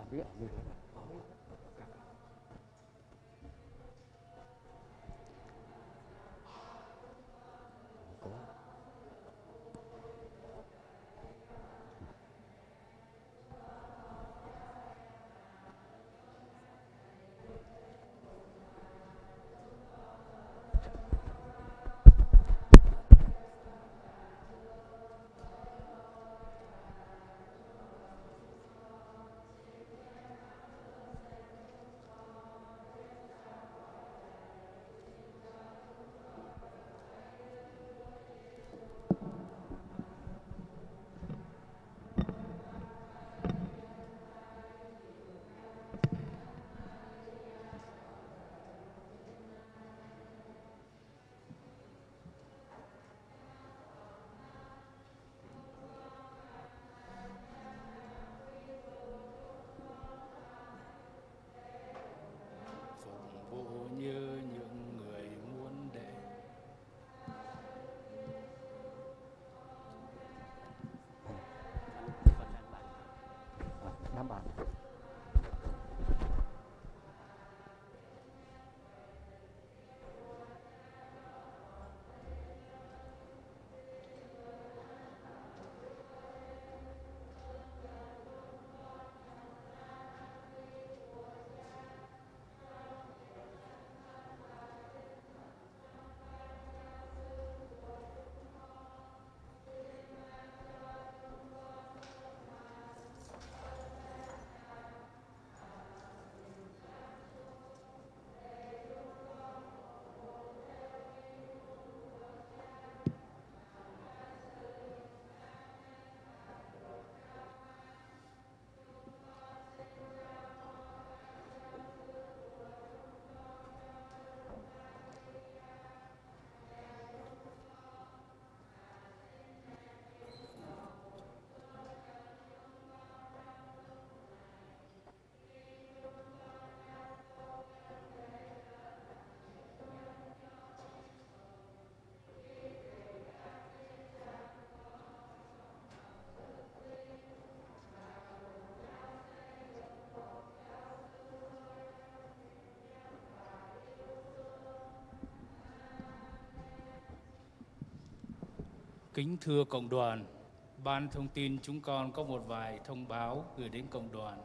Kính thưa cộng đoàn, Ban thông tin chúng con có một vài thông báo gửi đến cộng đoàn.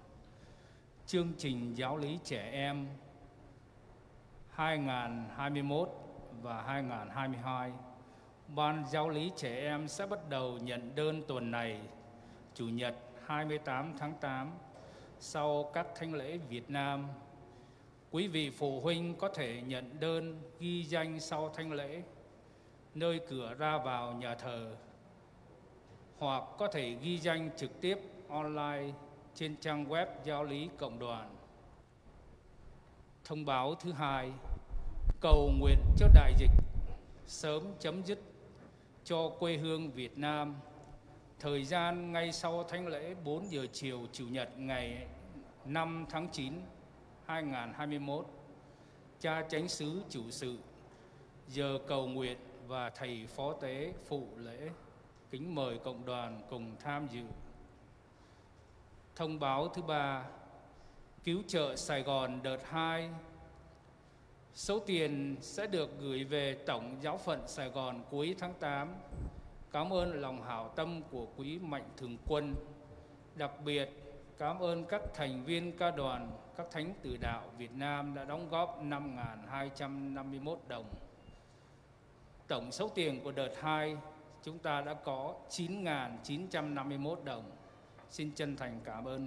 Chương trình giáo lý trẻ em 2021 và 2022, Ban giáo lý trẻ em sẽ bắt đầu nhận đơn tuần này, Chủ nhật 28 tháng 8, sau các thánh lễ Việt Nam. Quý vị phụ huynh có thể nhận đơn ghi danh sau thánh lễ, nơi cửa ra vào nhà thờ, hoặc có thể ghi danh trực tiếp online trên trang web giáo lý cộng đoàn. Thông báo thứ hai, cầu nguyện cho đại dịch sớm chấm dứt cho quê hương Việt Nam. Thời gian ngay sau thánh lễ 4 giờ chiều Chủ nhật ngày 5 tháng 9, 2021, cha chánh xứ chủ sự, giờ cầu nguyện và thầy phó tế phụ lễ. Kính mời cộng đoàn cùng tham dự. Thông báo thứ ba, cứu trợ Sài Gòn đợt 2. Số tiền sẽ được gửi về Tổng giáo phận Sài Gòn cuối tháng 8. Cảm ơn lòng hảo tâm của quý mạnh thường quân. Đặc biệt, cảm ơn các thành viên ca đoàn các thánh tử đạo Việt Nam đã đóng góp 5.251 đồng. Tổng số tiền của đợt 2 chúng ta đã có 9.951 đồng. Xin chân thành cảm ơn.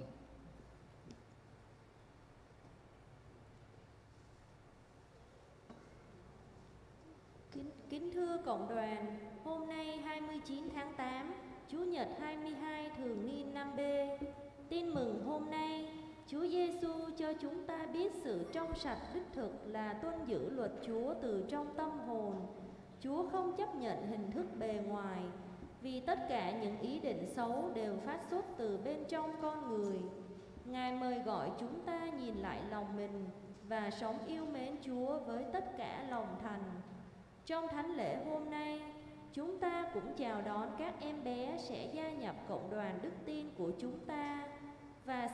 Kính thưa cộng đoàn, hôm nay 29 tháng 8, Chủ nhật 22 thường niên năm B. Tin mừng hôm nay, Chúa Giêsu cho chúng ta biết sự trong sạch đích thực là tuân giữ luật Chúa từ trong tâm hồn. Chúa không chấp nhận hình thức bề ngoài, vì tất cả những ý định xấu đều phát xuất từ bên trong con người. Ngài mời gọi chúng ta nhìn lại lòng mình và sống yêu mến Chúa với tất cả lòng thành. Trong thánh lễ hôm nay, chúng ta cũng chào đón các em bé sẽ gia nhập cộng đoàn đức tin của chúng ta và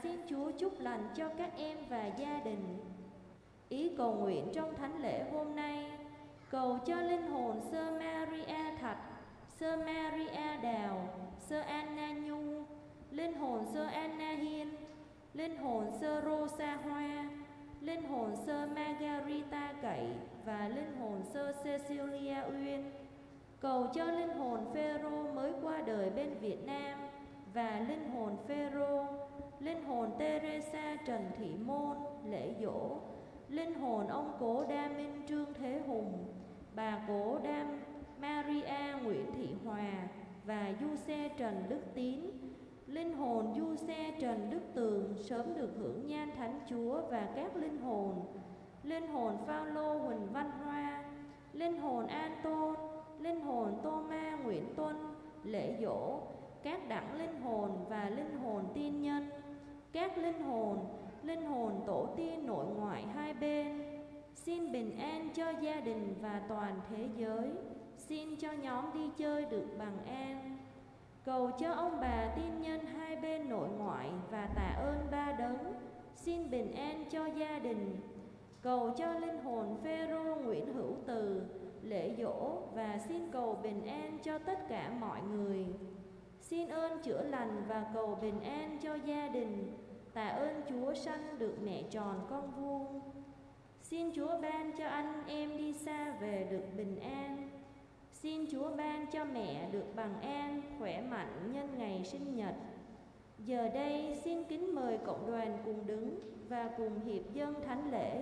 xin Chúa chúc lành cho các em và gia đình. Ý cầu nguyện trong thánh lễ hôm nay: cầu cho linh hồn Sơ Maria Thạch, Sơ Maria Đào, Sơ Anna Nhu, linh hồn Sơ Anna Hiên, linh hồn Sơ Rosa Hoa, linh hồn Sơ Margarita Cậy và linh hồn Sơ Cecilia Uyên. Cầu cho linh hồn Phêrô mới qua đời bên Việt Nam và linh hồn Phêrô, linh hồn Teresa Trần Thị Môn lễ dỗ, linh hồn ông cố Đa Minh Trương Thế Hùng, bà cố Đam Maria Nguyễn Thị Hòa và du xe Trần Đức Tín, linh hồn du xe Trần Đức Tường sớm được hưởng nhan Thánh Chúa và các linh hồn Phaolô Huỳnh Văn Hoa, linh hồn An Tôn, linh hồn Tô-ma Nguyễn Tuân lễ dỗ, các đẳng linh hồn và linh hồn tiên nhân, các linh hồn tổ tiên nội ngoại hai bên. Xin bình an cho gia đình và toàn thế giới. Xin cho nhóm đi chơi được bằng an. Cầu cho ông bà tiên nhân hai bên nội ngoại và tạ ơn Ba Đấng. Xin bình an cho gia đình. Cầu cho linh hồn Phêrô Nguyễn Hữu Từ lễ dỗ và xin cầu bình an cho tất cả mọi người. Xin ơn chữa lành và cầu bình an cho gia đình. Tạ ơn Chúa sanh được mẹ tròn con vuông. Xin Chúa ban cho anh em đi xa về được bình an. Xin Chúa ban cho mẹ được bằng an, khỏe mạnh nhân ngày sinh nhật. Giờ đây xin kính mời cộng đoàn cùng đứng và cùng hiệp dâng thánh lễ.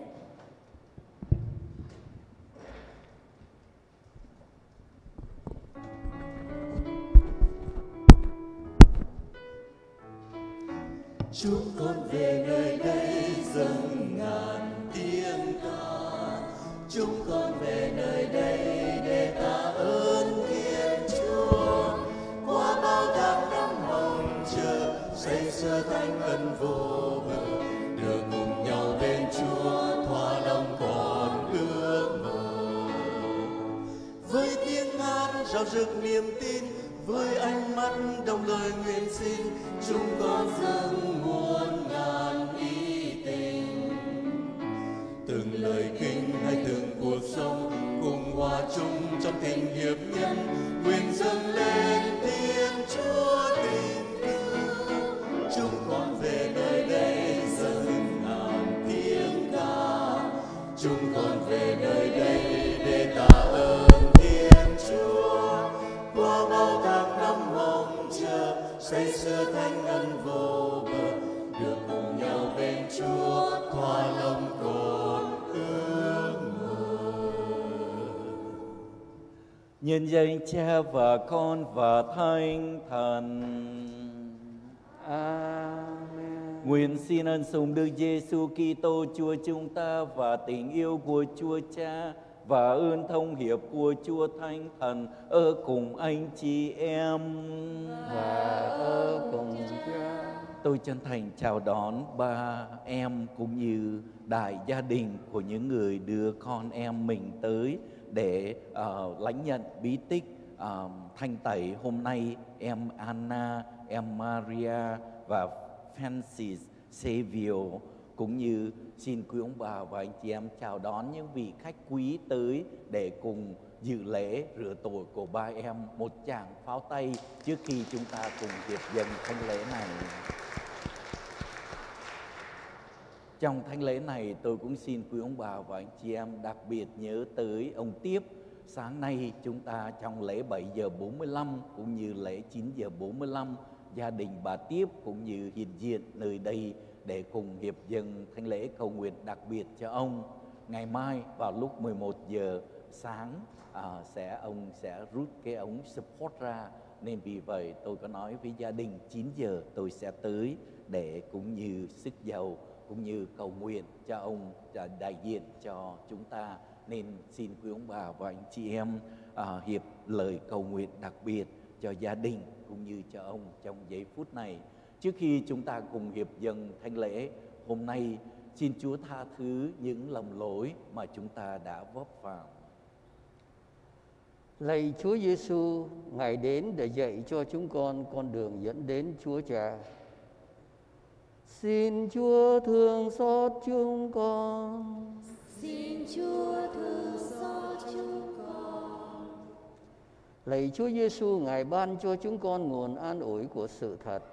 Chúng con về nơi đây dâng ngàn tiếng ca. Chúng con về nơi đây để tạ ơn Thiên Chúa. Qua bao tháng năm mong chờ, say sưa thánh ân vô bờ, được cùng nhau bên Chúa thỏa lòng còn ước mơ. Với tiếng hát rao rực niềm tin, với ánh mắt đồng lời nguyện xin, chúng con dâng muôn ngàn ý tình. Từng lời kinh hay từng cuộc sống cùng hòa chung trong tình hiệp nhân, nguyện dâng lên Thiên Chúa tình cứu. Chúng con về nơi đây dâng ngàn tiếng ca. Chúng con về nơi đây để tạ ơn Thiên Chúa. Qua bao tháng năm mong chờ, say sưa thánh ân vô bờ, được cùng nhau bên Chúa thỏa lòng còn ước mơ. Nhân danh Cha và Con và Thánh Thần. Amen. Nguyện xin ân sủng Đức Giêsu Kitô Chúa chúng ta và tình yêu của Chúa Cha và ơn thông hiệp của Chúa Thánh Thần ở cùng anh chị em Và ở cùng Cha. Tôi chân thành chào đón ba em cũng như đại gia đình của những người đưa con em mình tới để lãnh nhận bí tích thanh tẩy hôm nay. Em Anna, em Maria và Francis Xavier, cũng như xin quý ông bà và anh chị em chào đón những vị khách quý tới để cùng dự lễ rửa tội của ba em. Một tràng pháo tay trước khi chúng ta cùng hiệp dâng thánh lễ này. Trong thánh lễ này tôi cũng xin quý ông bà và anh chị em đặc biệt nhớ tới ông Tiếp. Sáng nay chúng ta trong lễ 7 giờ 45 cũng như lễ 9 giờ 45, gia đình bà Tiếp cũng như hiện diện nơi đây để cùng hiệp dâng thánh lễ cầu nguyện đặc biệt cho ông. Ngày mai vào lúc 11 giờ sáng ông sẽ rút cái ống support ra, nên vì vậy tôi có nói với gia đình 9 giờ tôi sẽ tới để cũng như sức dầu cũng như cầu nguyện cho ông đại diện cho chúng ta. Nên xin quý ông bà và anh chị em hiệp lời cầu nguyện đặc biệt cho gia đình cũng như cho ông trong giây phút này. Trước khi chúng ta cùng hiệp dâng thánh lễ hôm nay, xin Chúa tha thứ những lầm lỗi mà chúng ta đã vấp phạm. Lạy Chúa Giêsu, Ngài đến để dạy cho chúng con đường dẫn đến Chúa Cha. Xin Chúa thương xót chúng con. Xin Chúa thương xót chúng con. Lạy Chúa Giêsu, Ngài ban cho chúng con nguồn an ủi của sự thật.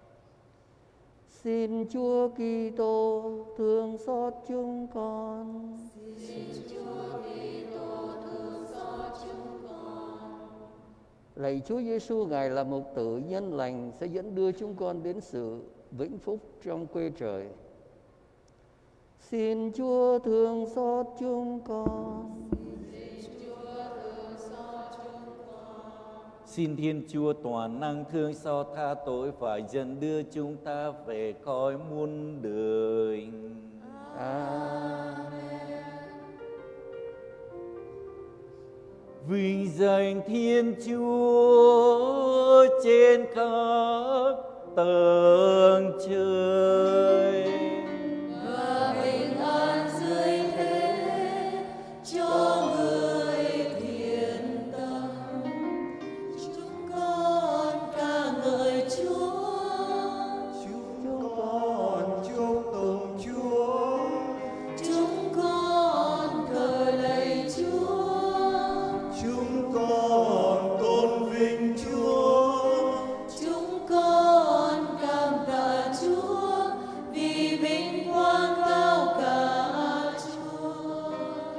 Xin Chúa Kitô thương xót chúng con. Xin Chúa Kitô thương xót chúng con. Lạy Chúa Giêsu, Ngài là mục tử nhân lành sẽ dẫn đưa chúng con đến sự vĩnh phúc trong quê trời. Xin Chúa thương xót chúng con. Xin Thiên Chúa toàn năng thương xót tha tội và dẫn đưa chúng ta về cõi muôn đời. Amen. Vinh danh Thiên Chúa trên khắp tầng trời. Và bình an dưới thế cho người thiện tâm. Chúng con ca ngợi Chúa. Chúng con chúc tụng Chúa. Chúng con thờ lạy Chúa. Chúng con tôn vinh Chúa. Chúng con cảm tạ Chúa vì vinh quang cao cả Chúa.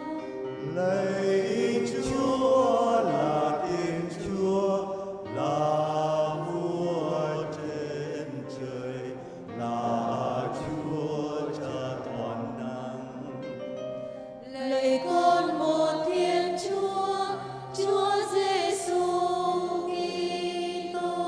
Lạy Chúa là Thiên Chúa, là vua trên trời, là Chúa Cha toàn năng. Lạy con một Thiên Chúa, Chúa Giêsu Kitô.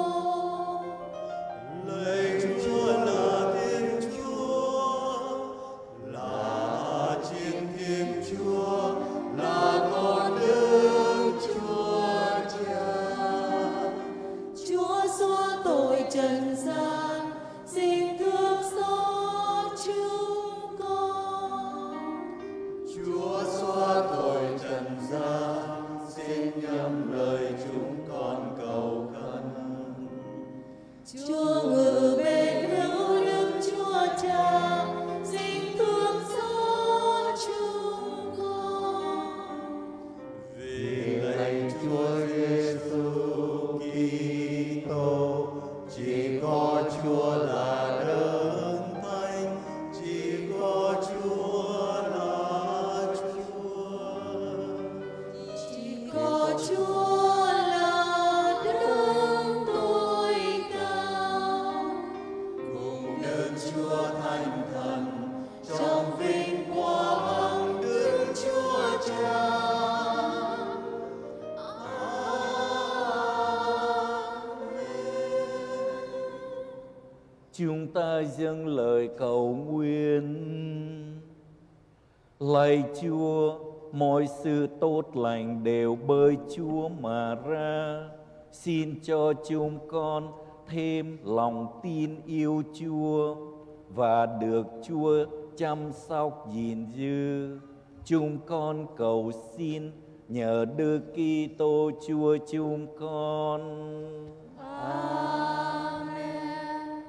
Lạy Chúa là Thiên Chúa, là Chiến Thiên Chúa, là con Đức Chúa Cha. Chúa xóa tội trần gian, xin thương xót chúng con. Chúa xóa tội trần gian, xin nhắm lời chúng con cầu khẩn. Chúa ngự bên hữu Đức Chúa Cha, xin thương xót chúng con. Vì lạy Chúa Giêsu Kitô, chỉ có Chúa là đấng thánh, chỉ có Chúa là Chúa. Chỉ có Chúa là đấng tối cao, cùng Đức Chúa Thánh Thần trong vinh quang Đức Chúa Cha. Chúng ta dâng lời cầu nguyện. Lạy Chúa, mọi sự tốt lành đều bởi Chúa mà ra. Xin cho chúng con thêm lòng tin yêu Chúa và được Chúa chăm sóc gìn giữ. Chúng con cầu xin nhờ Đức Kitô Chúa chúng con. Amen.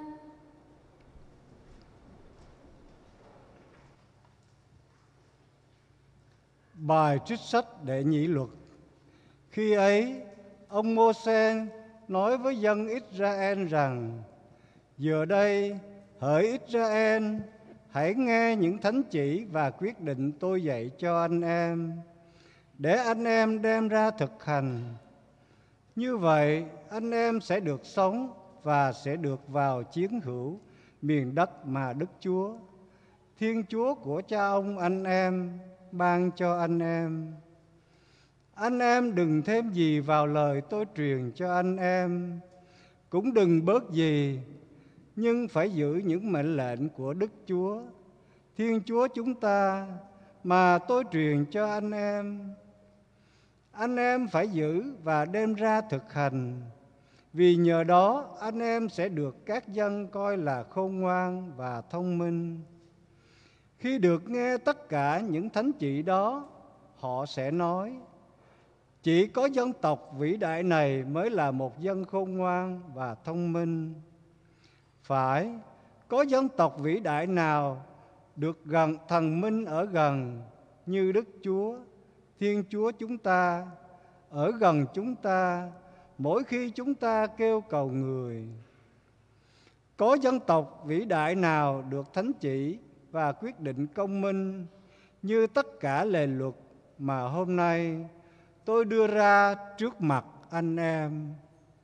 Bài trích sách Đệ Nhị Luật. Khi ấy, ông Mô-se nói với dân Israel rằng: Giờ đây, hỡi Israel, hãy nghe những thánh chỉ và quyết định tôi dạy cho anh em, để anh em đem ra thực hành. Như vậy, anh em sẽ được sống và sẽ được vào chiếm hữu miền đất mà Đức Chúa, Thiên Chúa của cha ông anh em, ban cho anh em. Anh em đừng thêm gì vào lời tôi truyền cho anh em, cũng đừng bớt gì, nhưng phải giữ những mệnh lệnh của Đức Chúa, Thiên Chúa chúng ta, mà tôi truyền cho anh em. Anh em phải giữ và đem ra thực hành, vì nhờ đó anh em sẽ được các dân coi là khôn ngoan và thông minh. Khi được nghe tất cả những thánh chỉ đó, họ sẽ nói: chỉ có dân tộc vĩ đại này mới là một dân khôn ngoan và thông minh. Phải, Có dân tộc vĩ đại nào được gần thần minh ở gần như Đức Chúa, Thiên Chúa chúng ta, ở gần chúng ta mỗi khi chúng ta kêu cầu Người? Có dân tộc vĩ đại nào được thánh chỉ và quyết định công minh như tất cả lề luật mà hôm nay tôi đưa ra trước mặt anh em?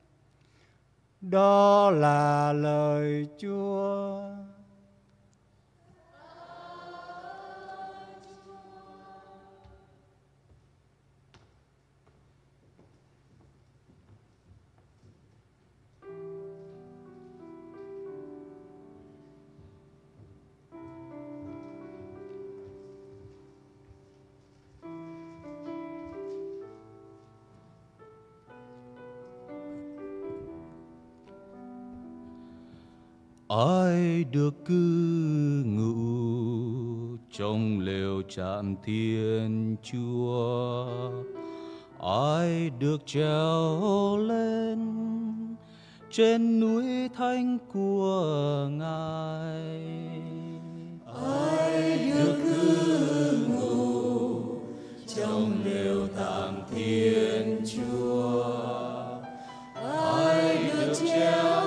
Đó là lời Chúa. Ai được cư ngụ trong lều trạm Thiên Chúa? Ai được trèo lên trên núi thánh của Ngài? Ai được cư ngụ trong lều tạm Thiên Chúa? Ai được trèo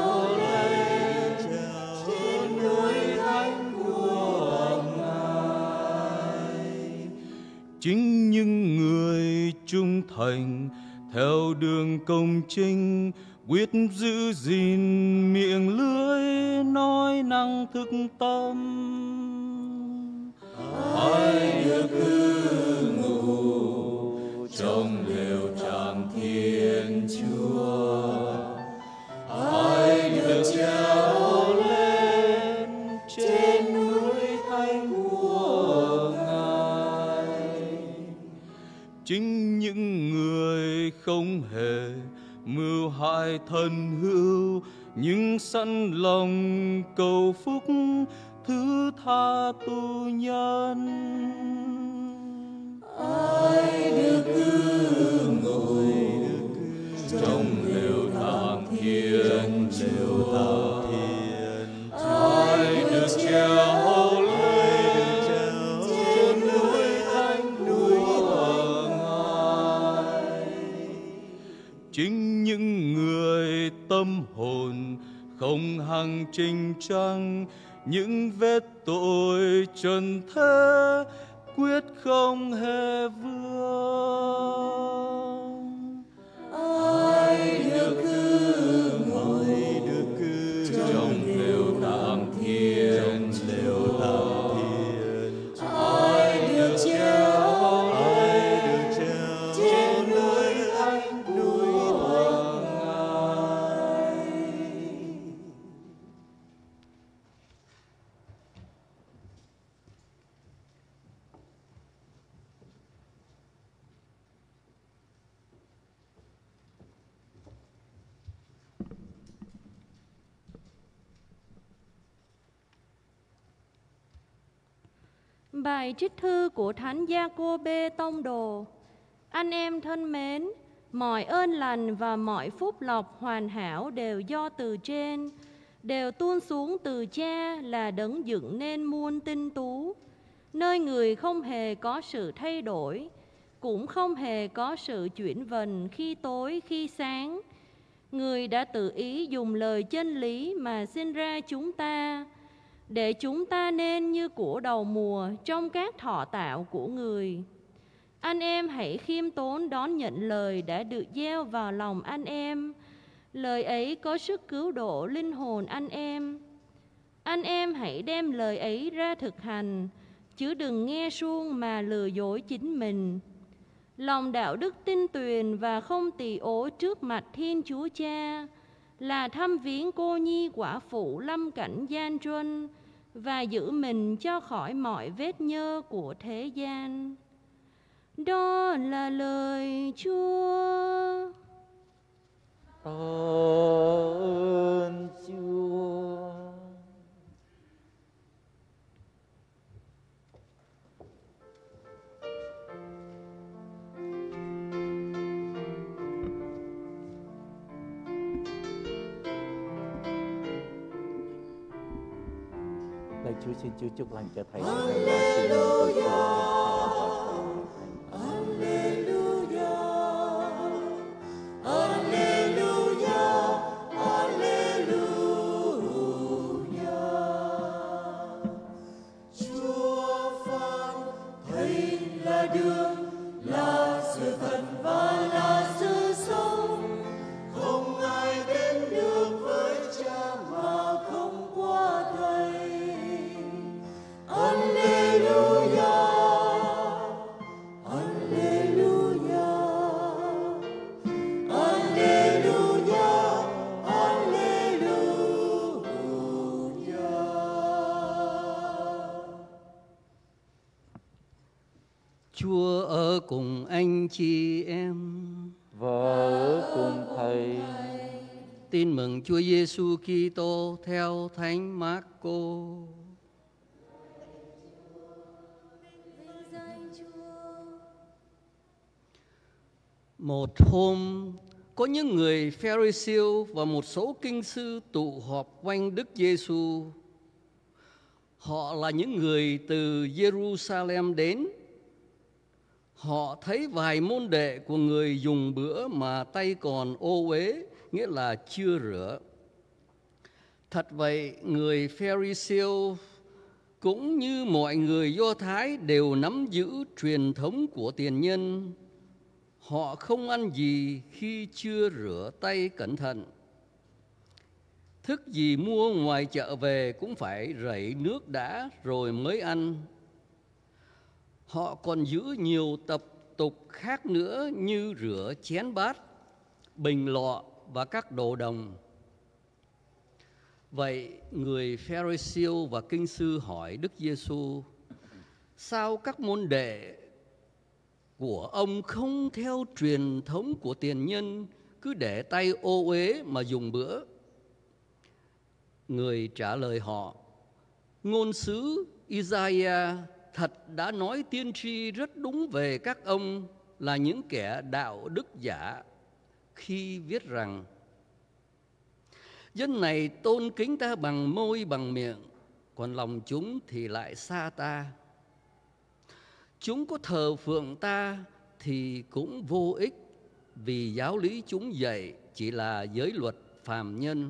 chính những người trung thành theo đường công chính, quyết giữ gìn miệng lưỡi nói năng thực tâm. Ai được cư ngụ trong lều trạm Thiên Chúa? Ai được trèo lên trên núi thánh của Ngài? Chính những người không hề mưu hại thân hữu, nhưng sẵn lòng cầu phúc thứ tha tù nhân. Ai được cư ngụ trong lều tạm Thiên Chúa? Ai được trèo lên trên núi thánh của Ngài? Chính những người tâm hồn không hằng tranh tranh, những vết tội trần thế quyết không hề vương. Ai được cư ngụ trong lều tạm Thiên Chúa? Ai được trèo lên trên núi thánh của Ngài? Bài trích thư của Thánh Gia-cô-bê Tông Đồ. Anh em thân mến, mọi ơn lành và mọi phúc lộc hoàn hảo đều do từ trên, đều tuôn xuống từ Cha là đấng dựng nên muôn tinh tú, nơi người không hề có sự thay đổi, cũng không hề có sự chuyển vần khi tối khi sáng. Người đã tự ý dùng lời chân lý mà sinh ra chúng ta, để chúng ta nên như của đầu mùa trong các thọ tạo của người. Anh em hãy khiêm tốn đón nhận lời đã được gieo vào lòng anh em. Lời ấy có sức cứu độ linh hồn anh em. Anh em hãy đem lời ấy ra thực hành, chứ đừng nghe suông mà lừa dối chính mình. Lòng đạo đức tinh tuyền và không tỳ ố trước mặt Thiên Chúa Cha là thăm viếng cô nhi quả phụ lâm cảnh gian truân và giữ mình cho khỏi mọi vết nhơ của thế gian. Đó là lời Chúa. Tạ ơn Chúa. Chúa xin Chúa chúc lành cho thầy. Hallelujah. Chúa ở cùng anh chị em và ở cùng thầy. Tin mừng Chúa Giêsu Kitô theo Thánh Mác-cô. Một hôm, có những người Pharisêu và một số kinh sư tụ họp quanh Đức Giêsu. Họ là những người từ Jerusalem đến. Họ thấy vài môn đệ của người dùng bữa mà tay còn ô uế, nghĩa là chưa rửa. Thật vậy, người Pharisêu cũng như mọi người Do Thái đều nắm giữ truyền thống của tiền nhân. Họ không ăn gì khi chưa rửa tay cẩn thận. Thức gì mua ngoài chợ về cũng phải rảy nước đã rồi mới ăn. Họ còn giữ nhiều tập tục khác nữa như rửa chén bát, bình lọ và các đồ đồng. Vậy người Pharisêu và kinh sư hỏi Đức Giêsu: sao các môn đệ của ông không theo truyền thống của tiền nhân, cứ để tay ô uế mà dùng bữa? Người trả lời họ: ngôn sứ Isaiah thật đã nói tiên tri rất đúng về các ông là những kẻ đạo đức giả khi viết rằng: dân này tôn kính ta bằng môi bằng miệng, còn lòng chúng thì lại xa ta. Chúng có thờ phượng ta thì cũng vô ích, vì giáo lý chúng dạy chỉ là giới luật phàm nhân.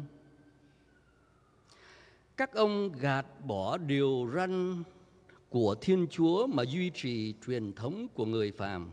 Các ông gạt bỏ điều răn của Thiên Chúa mà duy trì truyền thống của người phàm.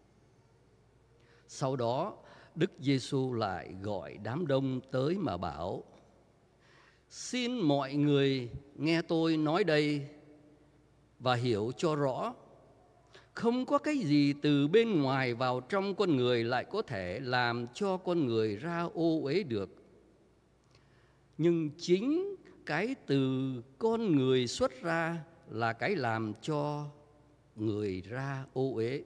Sau đó, Đức Giêsu lại gọi đám đông tới mà bảo: xin mọi người nghe tôi nói đây và hiểu cho rõ. Không có cái gì từ bên ngoài vào trong con người lại có thể làm cho con người ra ô uế được. Nhưng chính cái từ con người xuất ra là cái làm cho người ra ô uế.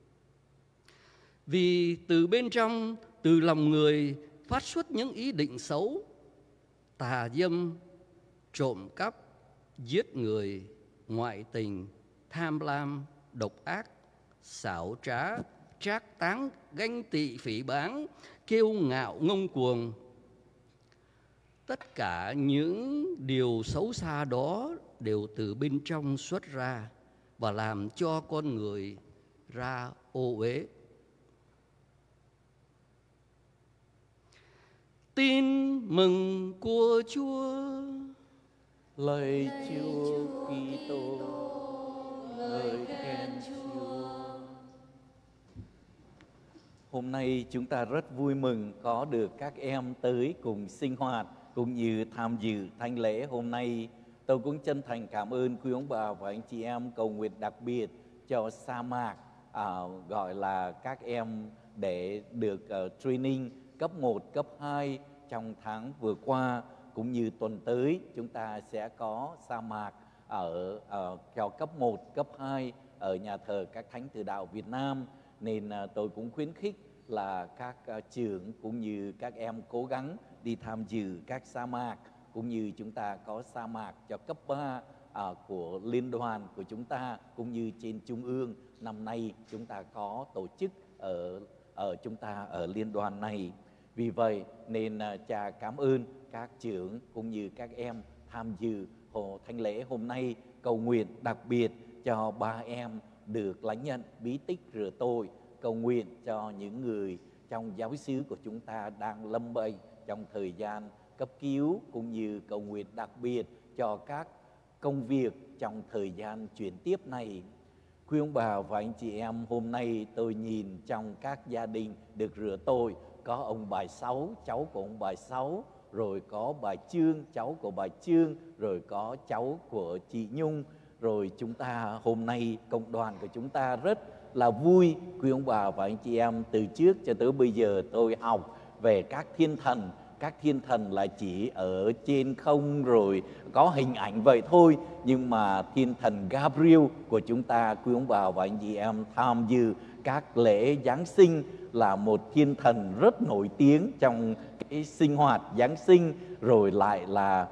Vì từ bên trong, từ lòng người phát xuất những ý định xấu, tà dâm, trộm cắp, giết người, ngoại tình, tham lam, độc ác, xảo trá, trác táng, ganh tị, phỉ báng, kiêu ngạo, ngông cuồng. Tất cả những điều xấu xa đó đều từ bên trong xuất ra và làm cho con người ra ô uế. Tin mừng của Chúa. Lạy Chúa Kitô, ngợi khen Chúa. Hôm nay chúng ta rất vui mừng có được các em tới cùng sinh hoạt cũng như tham dự thánh lễ hôm nay. Tôi cũng chân thành cảm ơn quý ông bà và anh chị em cầu nguyện đặc biệt cho sa mạc, gọi là các em để được training cấp 1, cấp 2 trong tháng vừa qua, cũng như tuần tới chúng ta sẽ có sa mạc ở cho cấp 1, cấp 2 ở nhà thờ các thánh tử đạo Việt Nam. Nên tôi cũng khuyến khích là các trường cũng như các em cố gắng đi tham dự các sa mạc, cũng như chúng ta có sa mạc cho cấp 3 của liên đoàn của chúng ta, cũng như trên trung ương. Năm nay chúng ta có tổ chức ở chúng ta ở liên đoàn này. Vì vậy nên cha cảm ơn các trưởng cũng như các em tham dự thánh lễ hôm nay cầu nguyện đặc biệt cho ba em được lãnh nhận bí tích rửa tội, cầu nguyện cho những người trong giáo xứ của chúng ta đang lâm bệnh trong thời gian cấp cứu, cũng như cầu nguyện đặc biệt cho các công việc trong thời gian chuyển tiếp này. Quý ông bà và anh chị em, hôm nay tôi nhìn trong các gia đình được rửa tội, có ông bà Sáu, cháu của ông bà Sáu, rồi có bà Trương, cháu của bà Trương, rồi có cháu của chị Nhung. Rồi chúng ta hôm nay cộng đoàn của chúng ta rất là vui. Quý ông bà và anh chị em, từ trước cho tới bây giờ tôi học về các thiên thần. Các thiên thần là chỉ ở trên không rồi có hình ảnh vậy thôi. Nhưng mà thiên thần Gabriel của chúng ta, quý ông bà và anh chị em tham dự các lễ Giáng sinh, là một thiên thần rất nổi tiếng trong cái sinh hoạt Giáng sinh. Rồi lại là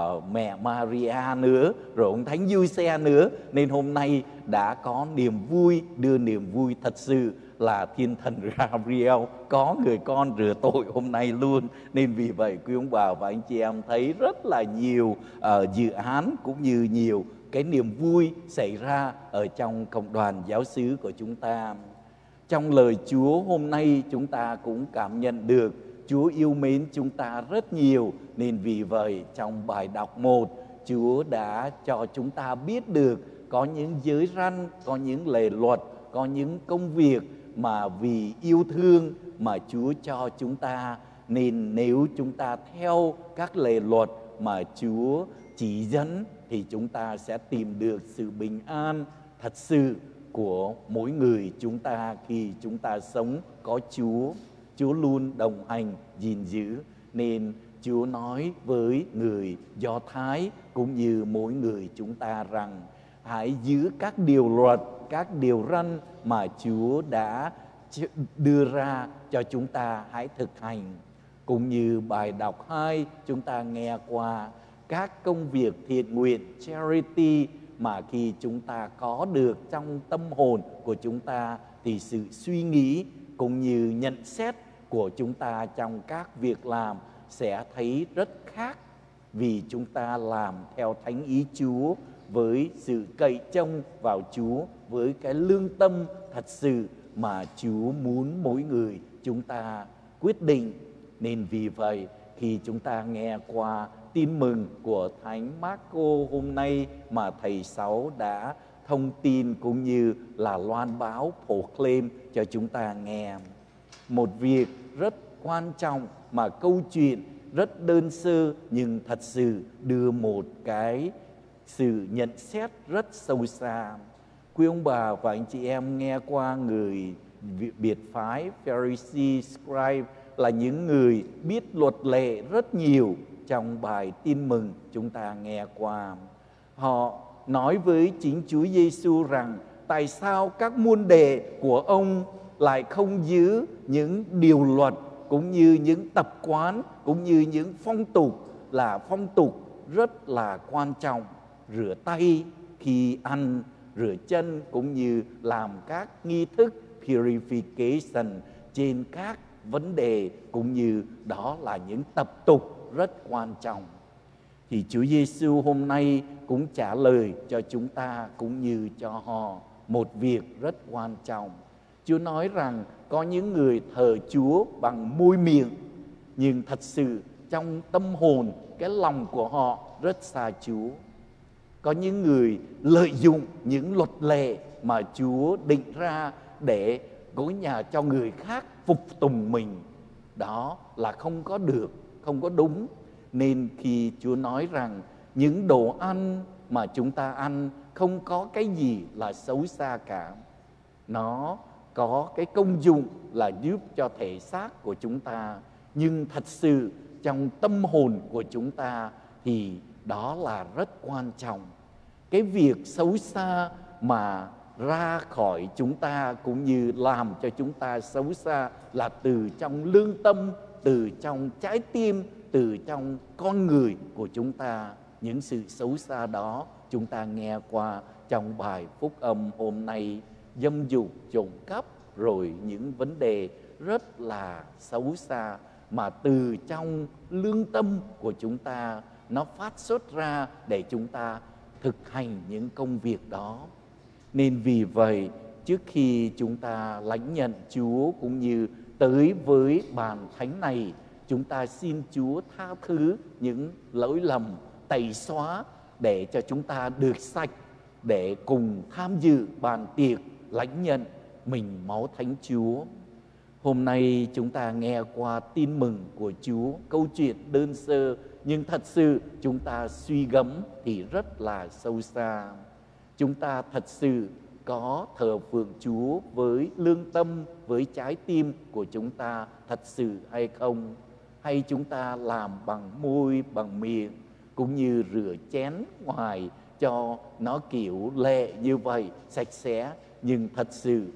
mẹ Maria nữa, rồi ông Thánh Giuse nữa. Nên hôm nay đã có niềm vui, đưa niềm vui thật sự là thiên thần Gabriel có người con rửa tội hôm nay luôn. Nên vì vậy quý ông bà và anh chị em thấy rất là nhiều dự án cũng như nhiều cái niềm vui xảy ra ở trong cộng đoàn giáo xứ của chúng ta. Trong lời Chúa hôm nay chúng ta cũng cảm nhận được Chúa yêu mến chúng ta rất nhiều. Nên vì vậy trong bài đọc 1, Chúa đã cho chúng ta biết được có những giới răn, có những lề luật, có những công việc mà vì yêu thương mà Chúa cho chúng ta. Nên nếu chúng ta theo các lề luật mà Chúa chỉ dẫn thì chúng ta sẽ tìm được sự bình an thật sự của mỗi người chúng ta khi chúng ta sống có Chúa. Chúa luôn đồng hành, gìn giữ. Nên Chúa nói với người Do Thái cũng như mỗi người chúng ta rằng hãy giữ các điều luật, các điều răn mà Chúa đã đưa ra cho chúng ta, hãy thực hành. Cũng như bài đọc 2 chúng ta nghe qua các công việc thiện nguyện charity mà khi chúng ta có được trong tâm hồn của chúng ta thì sự suy nghĩ cũng như nhận xét của chúng ta trong các việc làm sẽ thấy rất khác, vì chúng ta làm theo thánh ý Chúa với sự cậy trông vào Chúa, với cái lương tâm thật sự mà Chúa muốn mỗi người chúng ta quyết định. Nên vì vậy khi chúng ta nghe qua tin mừng của Thánh Marco hôm nay mà thầy Sáu đã thông tin cũng như là loan báo proclaim cho chúng ta nghe, một việc rất quan trọng mà câu chuyện rất đơn sơ nhưng thật sự đưa một cái sự nhận xét rất sâu xa. Quý ông bà và anh chị em nghe qua người biệt phái Pharisee, Scribe là những người biết luật lệ rất nhiều. Trong bài tin mừng chúng ta nghe qua, họ nói với chính Chúa Giêsu rằng tại sao các môn đệ của ông lại không giữ những điều luật cũng như những tập quán cũng như những phong tục, là phong tục rất là quan trọng, rửa tay khi ăn, rửa chân cũng như làm các nghi thức purification trên các vấn đề, cũng như đó là những tập tục rất quan trọng. Thì Chúa Giêsu hôm nay cũng trả lời cho chúng ta cũng như cho họ một việc rất quan trọng. Chúa nói rằng có những người thờ Chúa bằng môi miệng, nhưng thật sự trong tâm hồn, cái lòng của họ rất xa Chúa. Có những người lợi dụng những luật lệ mà Chúa định ra để gối nhà cho người khác phục tùng mình. Đó là không có được, không có đúng. Nên khi Chúa nói rằng những đồ ăn mà chúng ta ăn không có cái gì là xấu xa cả, nó có cái công dụng là giúp cho thể xác của chúng ta, nhưng thật sự trong tâm hồn của chúng ta thì đó là rất quan trọng. Cái việc xấu xa mà ra khỏi chúng ta cũng như làm cho chúng ta xấu xa là từ trong lương tâm, từ trong trái tim, từ trong con người của chúng ta. Những sự xấu xa đó chúng ta nghe qua trong bài phúc âm hôm nay, dâm dục, trộm cắp, rồi những vấn đề rất là xấu xa mà từ trong lương tâm của chúng ta nó phát xuất ra để chúng ta thực hành những công việc đó. Nên vì vậy, trước khi chúng ta lãnh nhận Chúa cũng như tới với bàn thánh này, chúng ta xin Chúa tha thứ những lỗi lầm, tẩy xóa để cho chúng ta được sạch, để cùng tham dự bàn tiệc lãnh nhận mình máu Thánh Chúa. Hôm nay chúng ta nghe qua tin mừng của Chúa, câu chuyện đơn sơ nhưng thật sự chúng ta suy gẫm thì rất là sâu xa. Chúng ta thật sự có thờ phượng Chúa với lương tâm, với trái tim của chúng ta thật sự hay không? Hay chúng ta làm bằng môi, bằng miệng, cũng như rửa chén ngoài cho nó kiểu lệ như vậy, sạch sẽ, nhưng thật sự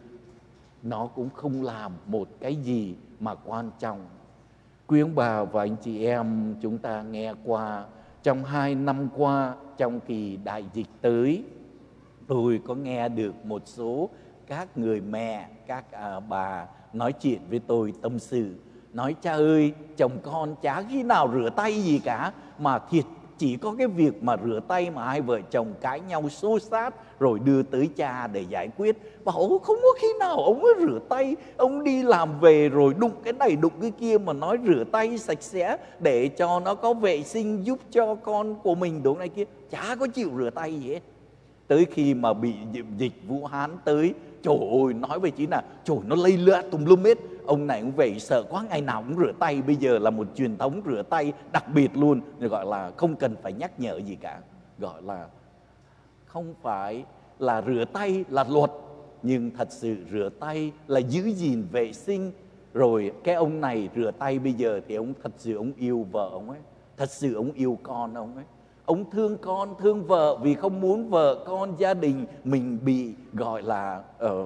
nó cũng không làm một cái gì mà quan trọng. Quý ông bà và anh chị em, chúng ta nghe qua trong 2 năm qua, trong kỳ đại dịch tới, tôi có nghe được một số các người mẹ, các bà nói chuyện với tôi tâm sự. Nói cha ơi, chồng con chả khi nào rửa tay gì cả, mà thiệt chỉ có cái việc mà rửa tay mà hai vợ chồng cãi nhau xô xát rồi đưa tới cha để giải quyết. Và ông không có khi nào ông mới rửa tay. Ông đi làm về rồi đụng cái này đụng cái kia mà nói rửa tay sạch sẽ để cho nó có vệ sinh, giúp cho con của mình đúng này kia. Chả có chịu rửa tay gì hết. Tới khi mà bị dịch Vũ Hán tới, trời ơi, nói về chí là trời nó lây lạ tùm lum hết. Ông này cũng vậy, sợ quá, ngày nào cũng rửa tay. Bây giờ là một truyền thống rửa tay đặc biệt luôn, gọi là không cần phải nhắc nhở gì cả. Gọi là không phải là rửa tay là luật, nhưng thật sự rửa tay là giữ gìn vệ sinh. Rồi cái ông này rửa tay bây giờ thì ông thật sự ông yêu vợ ông ấy, thật sự ông yêu con ông ấy. Ông thương con, thương vợ vì không muốn vợ con, gia đình mình bị gọi là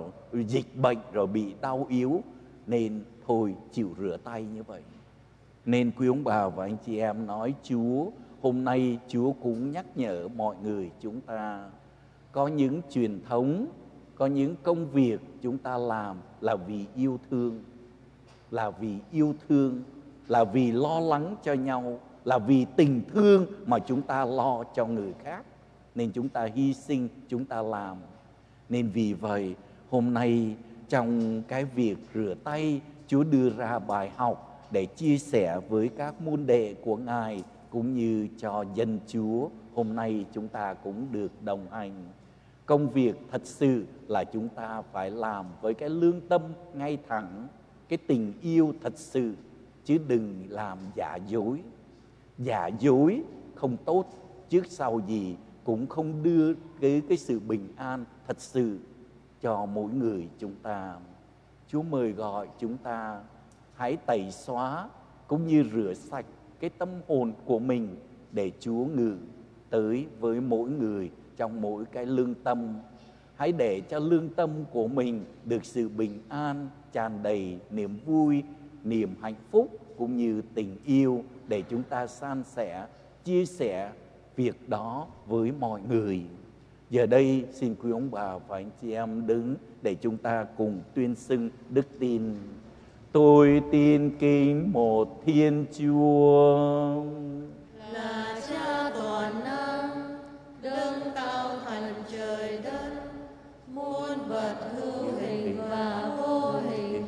dịch bệnh rồi bị đau yếu. Nên thôi chịu rửa tay như vậy. Nên quý ông bà và anh chị em nói Chúa, hôm nay Chúa cũng nhắc nhở mọi người chúng ta có những truyền thống, có những công việc chúng ta làm là vì yêu thương. Là vì yêu thương, là vì lo lắng cho nhau, là vì tình thương mà chúng ta lo cho người khác. Nên chúng ta hy sinh, chúng ta làm. Nên vì vậy hôm nay trong cái việc rửa tay, Chúa đưa ra bài học để chia sẻ với các môn đệ của Ngài cũng như cho dân Chúa. Hôm nay chúng ta cũng được đồng hành. Công việc thật sự là chúng ta phải làm với cái lương tâm ngay thẳng, cái tình yêu thật sự, chứ đừng làm giả dối. Giả dối không tốt, trước sau gì cũng không đưa cái sự bình an thật sự cho mỗi người chúng ta. Chúa mời gọi chúng ta hãy tẩy xóa cũng như rửa sạch cái tâm hồn của mình để Chúa ngự tới với mỗi người trong mỗi cái lương tâm. Hãy để cho lương tâm của mình được sự bình an, tràn đầy niềm vui, niềm hạnh phúc cũng như tình yêu để chúng ta san sẻ, chia sẻ việc đó với mọi người. Giờ đây xin quý ông bà và anh chị em đứng để chúng ta cùng tuyên xưng đức tin. Tôi tin kính một Thiên Chúa là Cha toàn năng, đấng tạo thành trời đất, muôn vật hữu hình và vô hình.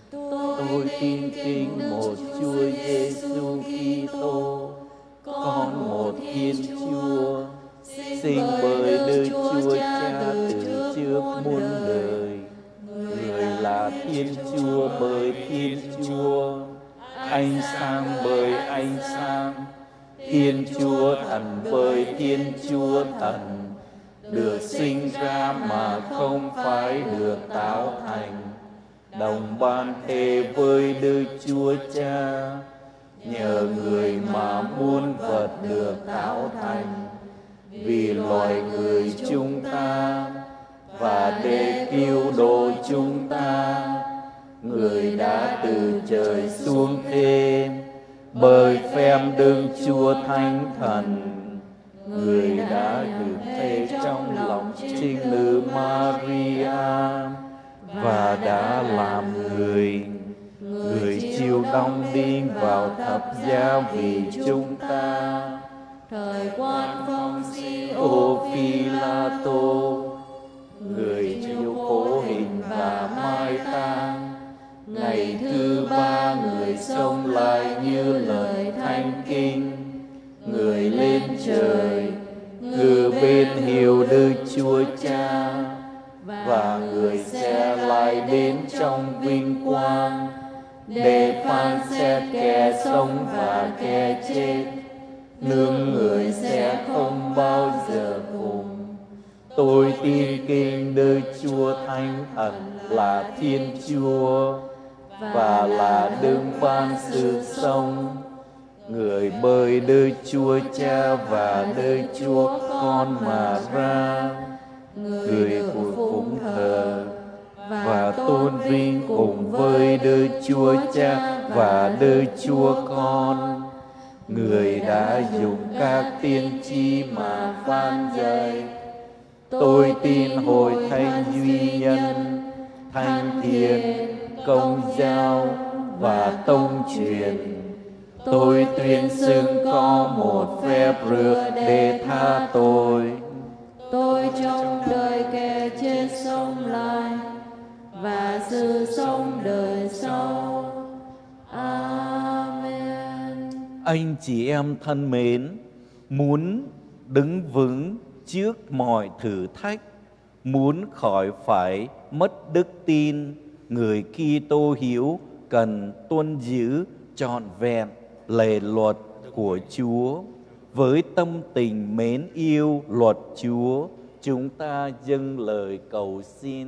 Tôi tin kính một Chúa Giêsu Kitô, con một Thiên Chúa, sinh bởi Đức Chúa Cha từ trước muôn đời. Người là Thiên Chúa bởi Thiên Chúa, ánh sáng bởi ánh sáng, Thiên Chúa Thần bởi Thiên Chúa Thần, được sinh ra mà không phải được tạo thành, đồng ban thề với Đức Chúa Cha, nhờ người mà muôn vật được tạo thành, vì loài người chúng ta và để cứu độ chúng ta, người đã từ trời xuống thế bởi phép Đức Chúa Thánh Thần. Người đã được thề trong lòng trinh nữ Maria và đã làm người. Người chịu đóng đinh vào thập giá vì chúng ta, thời quan phong Ô Phi-la-tô, người chịu khổ hình và mai táng. Ngày thứ ba người sống lại như lời thánh kinh. Người lên trời, ngự bên hiếu Đức Chúa Cha, và người sẽ lại đến trong vinh quang để phán xét kẻ sống và kẻ chết. Nương người sẽ không bao giờ cùng. Tôi tin kinh Đức Chúa Thánh Thần là Thiên Chúa, và là đấng ban sự sống, người bởi Đức Chúa Cha và Đức Chúa Con mà ra, người của phụng thờ và tôn vinh cùng với Đức Chúa Cha và Đức Chúa Con, người đã dùng các tiên tri mà phán dạy. Tôi tin hội thánh duy nhân, thánh thiện, công giáo và tông truyền. Tôi tuyên xưng có một phép rửa để tha tội. Tôi trong đời kẻ chết sống lại và sự sống đời sau. Amen. Anh chị em thân mến, muốn đứng vững trước mọi thử thách, muốn khỏi phải mất đức tin, người Kitô hữu cần tuân giữ trọn vẹn lề luật của Chúa. Với tâm tình mến yêu luật Chúa, chúng ta dâng lời cầu xin.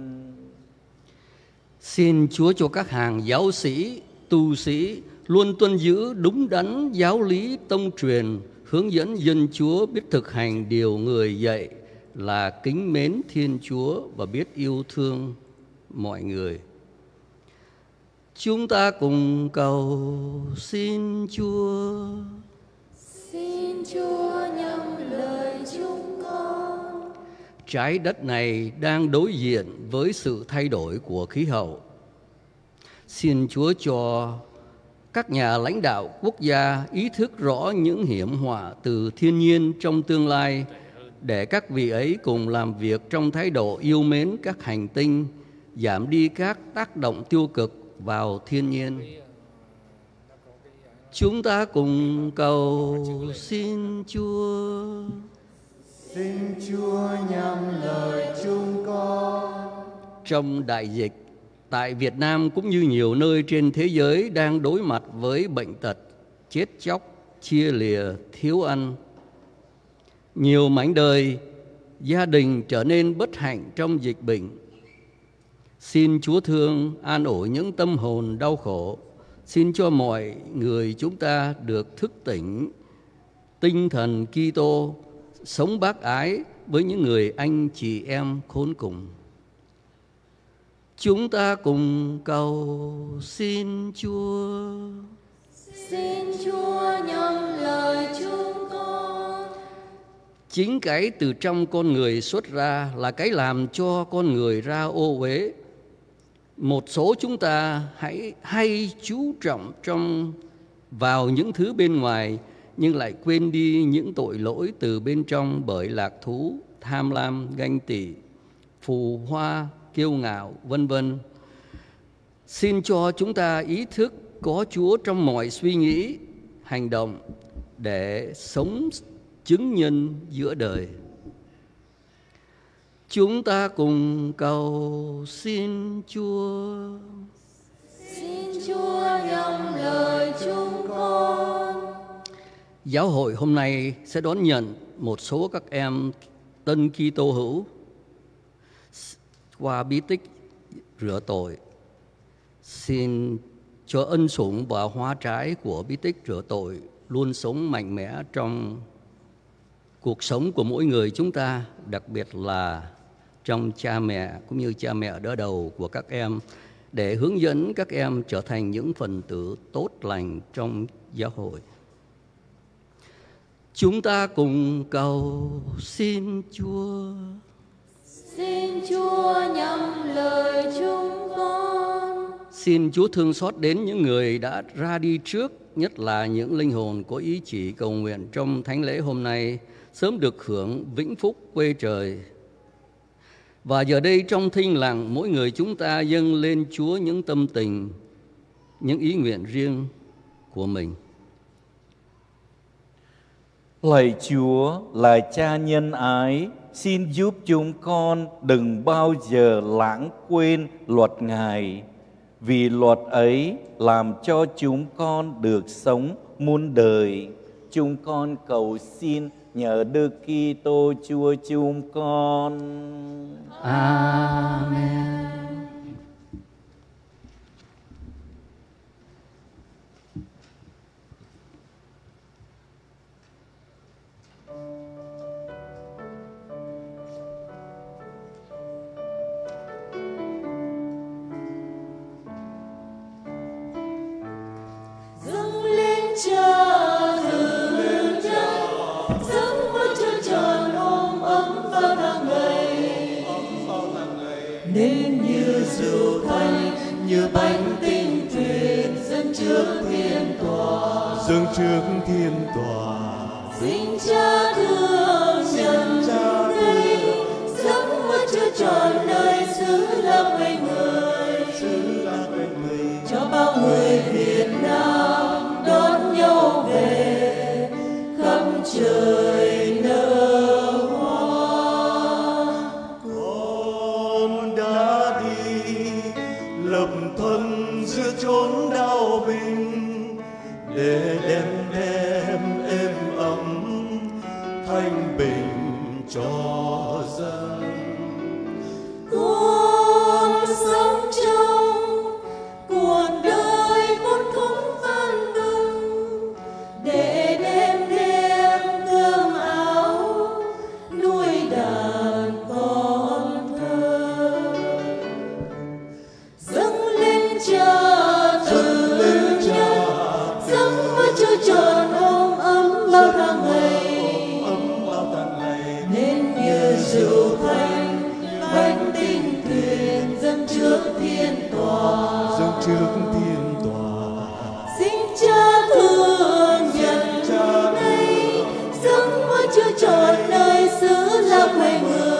Xin Chúa cho các hàng giáo sĩ, tu sĩ luôn tuân giữ đúng đắn giáo lý tông truyền, hướng dẫn dân Chúa biết thực hành điều người dạy là kính mến Thiên Chúa và biết yêu thương mọi người. Chúng ta cùng cầu xin Chúa. Xin Chúa nhậm lời chúng con. Trái đất này đang đối diện với sự thay đổi của khí hậu. Xin Chúa cho các nhà lãnh đạo quốc gia ý thức rõ những hiểm họa từ thiên nhiên trong tương lai, để các vị ấy cùng làm việc trong thái độ yêu mến các hành tinh, giảm đi các tác động tiêu cực vào thiên nhiên. Chúng ta cùng cầu xin Chúa. Xin Chúa nhắm lời chúng con. Trong đại dịch, tại Việt Nam cũng như nhiều nơi trên thế giới đang đối mặt với bệnh tật, chết chóc, chia lìa, thiếu ăn. Nhiều mảnh đời, gia đình trở nên bất hạnh trong dịch bệnh. Xin Chúa thương an ủi những tâm hồn đau khổ. Xin cho mọi người chúng ta được thức tỉnh tinh thần Kitô, sống bác ái với những người anh chị em khốn cùng. Chúng ta cùng cầu xin Chúa. Xin Chúa nhậm lời chúng con. Chính cái từ trong con người xuất ra là cái làm cho con người ra ô uế. Một số chúng ta hay chú trọng vào những thứ bên ngoài, nhưng lại quên đi những tội lỗi từ bên trong bởi lạc thú, tham lam, ganh tị, phù hoa, kiêu ngạo, vân vân. Xin cho chúng ta ý thức có Chúa trong mọi suy nghĩ, hành động để sống chứng nhân giữa đời. Chúng ta cùng cầu xin Chúa. Xin Chúa nhậm lời chúng con. Giáo hội hôm nay sẽ đón nhận một số các em tân Kitô hữu qua bí tích rửa tội. Xin cho ân sủng và hoa trái của bí tích rửa tội luôn sống mạnh mẽ trong cuộc sống của mỗi người chúng ta, đặc biệt là trong cha mẹ cũng như cha mẹ đỡ đầu của các em, để hướng dẫn các em trở thành những phần tử tốt lành trong giáo hội. Chúng ta cùng cầu xin Chúa. Xin Chúa nhậm lời chúng con. xin Chúa thương xót đến những người đã ra đi trước, nhất là những linh hồn có ý chỉ cầu nguyện trong thánh lễ hôm nay sớm được hưởng vĩnh phúc quê trời. Và giờ đây trong thinh lặng, mỗi người chúng ta dâng lên Chúa những tâm tình, những ý nguyện riêng của mình. Lạy Chúa là Cha nhân ái, xin giúp chúng con đừng bao giờ lãng quên luật Ngài, vì luật ấy làm cho chúng con được sống muôn đời. Chúng con cầu xin nhờ Đức Kitô Chúa chúng con. Amen. Dâng lên Cha từ Cha, dâng bữa trưa tròn ôm ấm bao tháng ngày, nên như rượu thanh như bánh tinh tuyền dâng trước thiên tòa, dâng trước thiên tòa. Xin Cha thương nhận đây, dâng bữa trưa tròn nơi xứ là quê người, cho bao người Việt Nam đón nhau về khắp trời nở hoa. Con đã đi lập thân giữa chốn đau bình, để đem êm ấm thanh bình cho dân. Con sống trong cuộc đời con không van vâng, để đem cơm áo nuôi đàn con thơ. Dâng lên Cha từ Cha, dâng bữa trưa tròn ôm ấm bao tháng ngày, nên như rượu thanh bánh tinh tuyền dâng trước thiên tòa, xin Cha thương nhận đây, dâng bữa trưa tròn nơi xứ là quê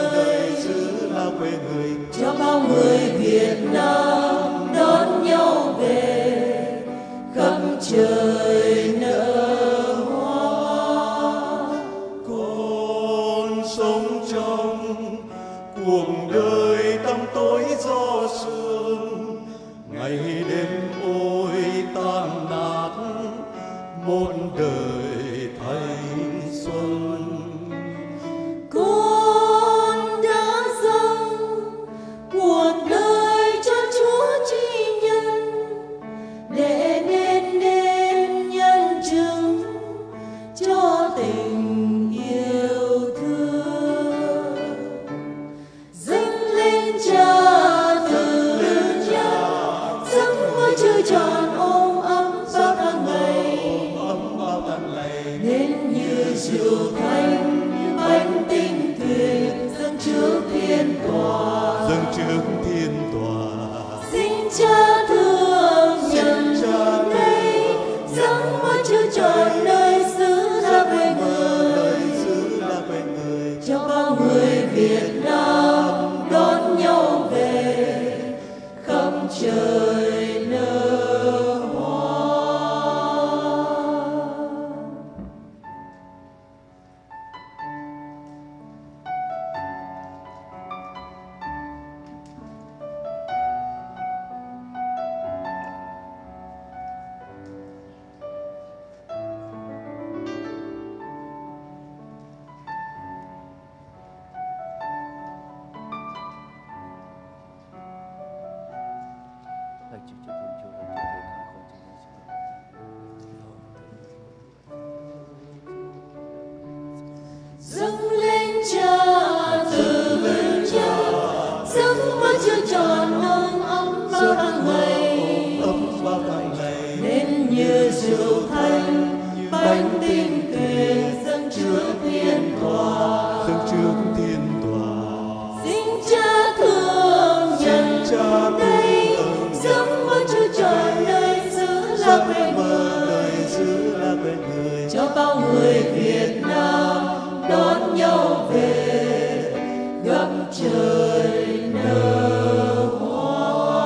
người, cho bao người Việt Nam đón nhau về khắp trời nở hoa. Con sống trong cuộc đời tăm tối do sương, ngày đêm ôi tan nát một đời thanh xuân. Con đã dâng cuộc đời cho Chúa chi nhân, để nên nhân chứng cho tình yêu thương. Dâng lên Cha từ Cha, dâng bữa trưa tròn ôm ấm bao tháng ngày, người Việt Nam đón nhau về góc trời nở hoa.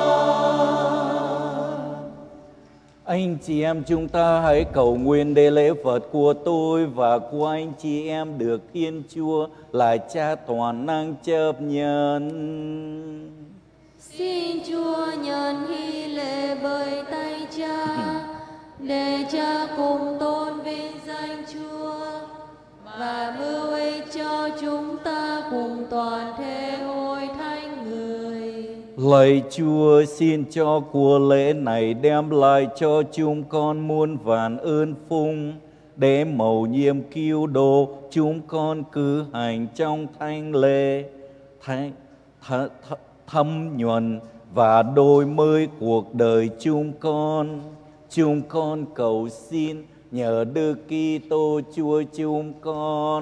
Anh chị em chúng ta hãy cầu nguyện để lễ Phật của tôi và của anh chị em được Thiên Chúa là Cha toàn năng chấp nhận. Xin Chúa nhận hy lễ bởi tay Cha, để Cha cùng tôn vinh danh Chúa và mưu ích cho chúng ta cùng toàn thể hội thánh người. Lạy Chúa, xin cho của lễ này đem lại cho chúng con muôn vàn ơn phúc, để mầu nhiệm cứu độ chúng con cử hành trong thánh lễ thấm nhuần và đổi mới cuộc đời chúng con. Chúng con cầu xin nhờ Đức Kitô Chúa chúng con.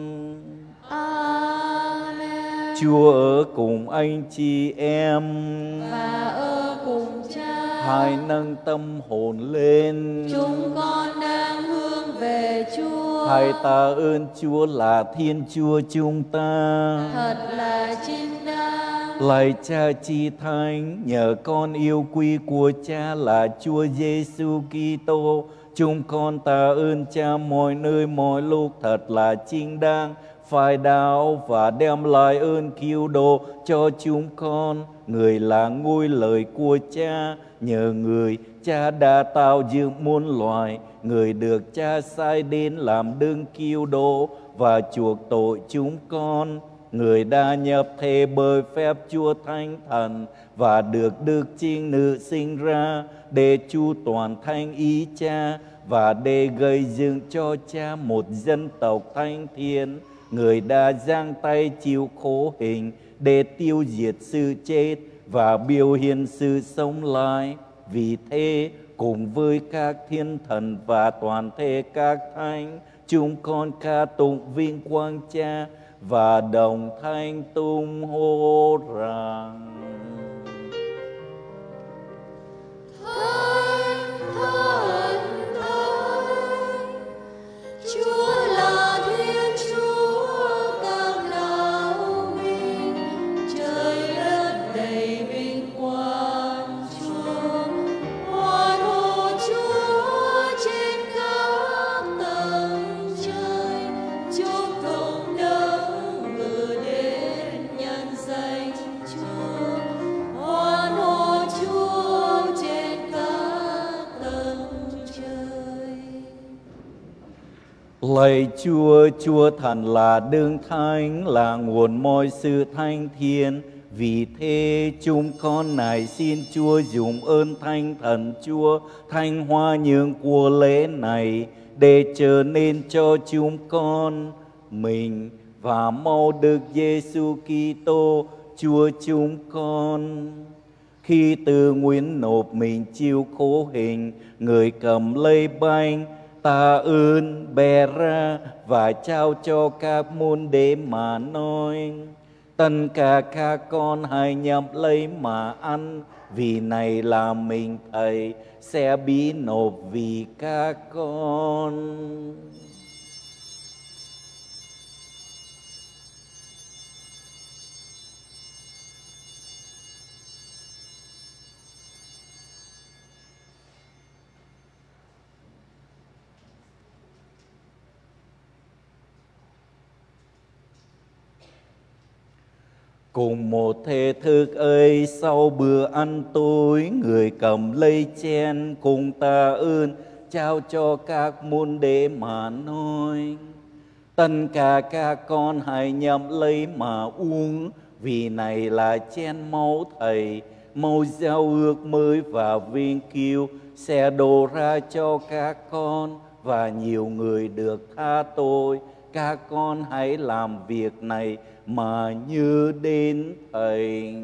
Amen. Chúa ở cùng anh chị em Và ở cùng Cha. hãy nâng tâm hồn lên. Chúng con đang hướng về Chúa. Hãy tạ ơn Chúa là Thiên Chúa chúng ta. Thật là chính đáng. Lạy Cha Chi Thánh, nhờ con yêu quý của Cha là Chúa Giêsu Kitô, chúng con tạ ơn Cha mọi nơi mọi lúc thật là chính đáng, phải đạo và đem lại ơn cứu độ cho chúng con. Người là ngôi lời của Cha, nhờ người Cha đã tạo dựng muôn loài, người được Cha sai đến làm đấng cứu độ và chuộc tội chúng con. Người đã nhập thể bởi phép Chúa Thánh Thần và được Đức Trinh Nữ sinh ra để chu toàn thánh ý Cha và để gây dựng cho Cha một dân tộc thánh thiện. Người đã giang tay chịu khổ hình để tiêu diệt sự chết và biểu hiện sự sống lại. Vì thế, cùng với các thiên thần và toàn thể các thánh, chúng con ca tụng vinh quang Cha và đồng thanh tung hô rằng: Thánh, thánh, thánh, Chúa là Thiên Chúa các đạo minh, trời đất đầy vinh quang Chúa. Hoan hô Chúa trên các tầng trời, chúc công đấng ngự đến nhân danh Chúa. Hoan hô Chúa trên các tầng trời. Lạy Chúa, Chúa Thần là đấng thánh, là nguồn mọi sự thanh thiện. Vì thế chúng con nài xin Chúa dùng ơn Thánh Thần Chúa thanh hóa những của lễ này để trở nên cho chúng con mình và mau Đức Giêsu Kitô Chúa chúng con. Khi tự nguyện nộp mình chịu khổ hình, người cầm lấy bánh, tạ ơn, bẻ ra và trao cho các môn đệ mà nói: tất cả các con hãy nhậm lấy mà ăn, vì này là mình Thầy sẽ bị nộp vì các con. Cùng một thể thức ấy, sau bữa ăn tối, người cầm lấy chén cùng tạ ơn, trao cho các môn đệ mà nói: tất cả các con hãy nhậm lấy mà uống, vì này là chén máu Thầy, máu giao ước mới và vinh cứu sẽ đổ ra cho các con và nhiều người được tha tội. Các con hãy làm việc này mà nhớ đến Thầy.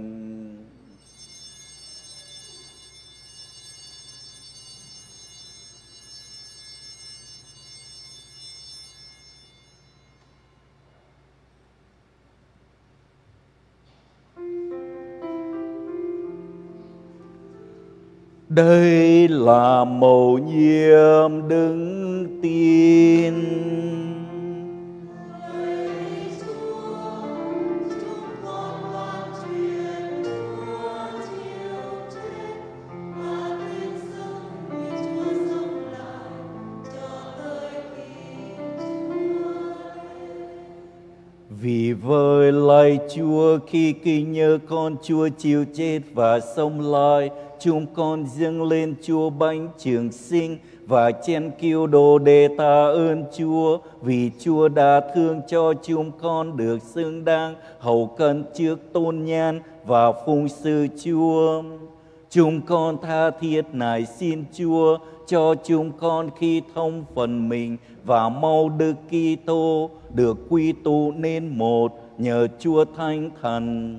Đây là mầu nhiệm đứng tin. Vì vời lạy Chúa khi kinh nhớ con Chúa chịu chết và sống lại, chúng con dâng lên Chúa bánh trường sinh và chén cứu độ để tạ ơn Chúa, vì Chúa đã thương cho chúng con được xứng đáng hầu cận trước tôn nhan và phụng sự Chúa. Chúng con tha thiết nài xin Chúa cho chúng con khi thông phần mình và mau Đức Kitô được quy tụ nên một nhờ Chúa Thánh Thần.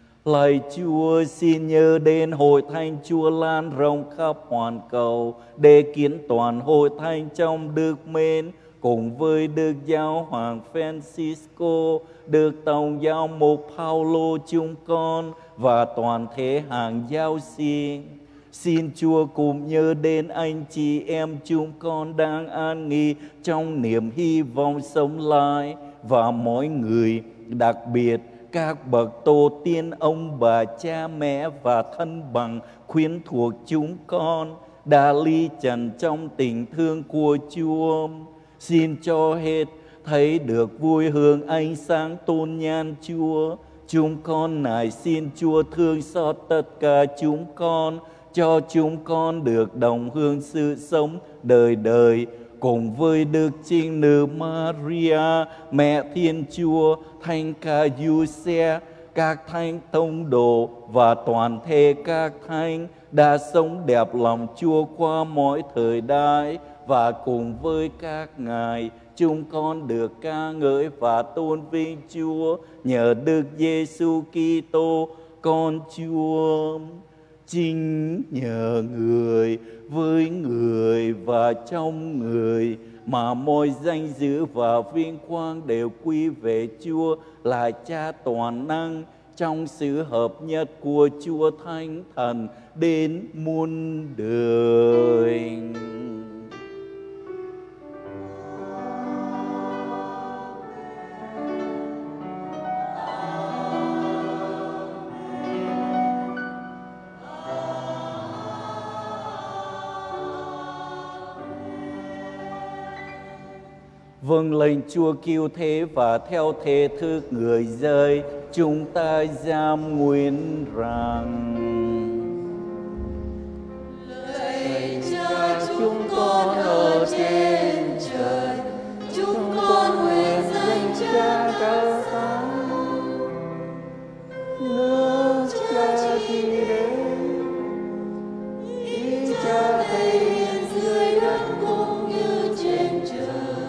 Lạy Chúa, xin nhớ đến hội thánh Chúa lan rộng khắp hoàn cầu để kiến toàn hội thánh trong đức mến, cùng với Đức Giáo Hoàng Francisco, Đức Tổng Giáo mục Paulo chúng con và toàn thể hàng giáo sĩ. Xin Chúa cùng nhớ đến anh chị em chúng con đang an nghỉ trong niềm hy vọng sống lại, và mỗi người, đặc biệt các bậc tổ tiên, ông bà, cha mẹ và thân bằng khuyến thuộc chúng con đã ly trần trong tình thương của Chúa. Xin cho hết thấy được vui hưởng ánh sáng tôn nhan Chúa. Chúng con nài xin Chúa thương xót tất cả chúng con, cho chúng con được đồng hưởng sự sống đời đời cùng với Đức Trinh Nữ Maria, Mẹ Thiên Chúa, Thánh Ca Giuse, các thánh tông đồ và toàn thể các thánh đã sống đẹp lòng Chúa qua mọi thời đại, và cùng với các ngài chúng con được ca ngợi và tôn vinh Chúa nhờ Đức Giêsu Kitô con Chúa. Chính nhờ người, với người và trong người mà mọi danh dự và vinh quang đều quy về Chúa là Cha toàn năng, trong sự hợp nhất của Chúa Thánh Thần đến muôn đời. Vâng lệnh Chúa cứu thế và theo thế thức người rơi, chúng ta giam nguyện rằng: lạy Cha chúng con ở trên trời, chúng con nguyện danh Cha cao sáng, nước Cha thì đến, ý Cha thể hiện dưới đất cũng như trên trời.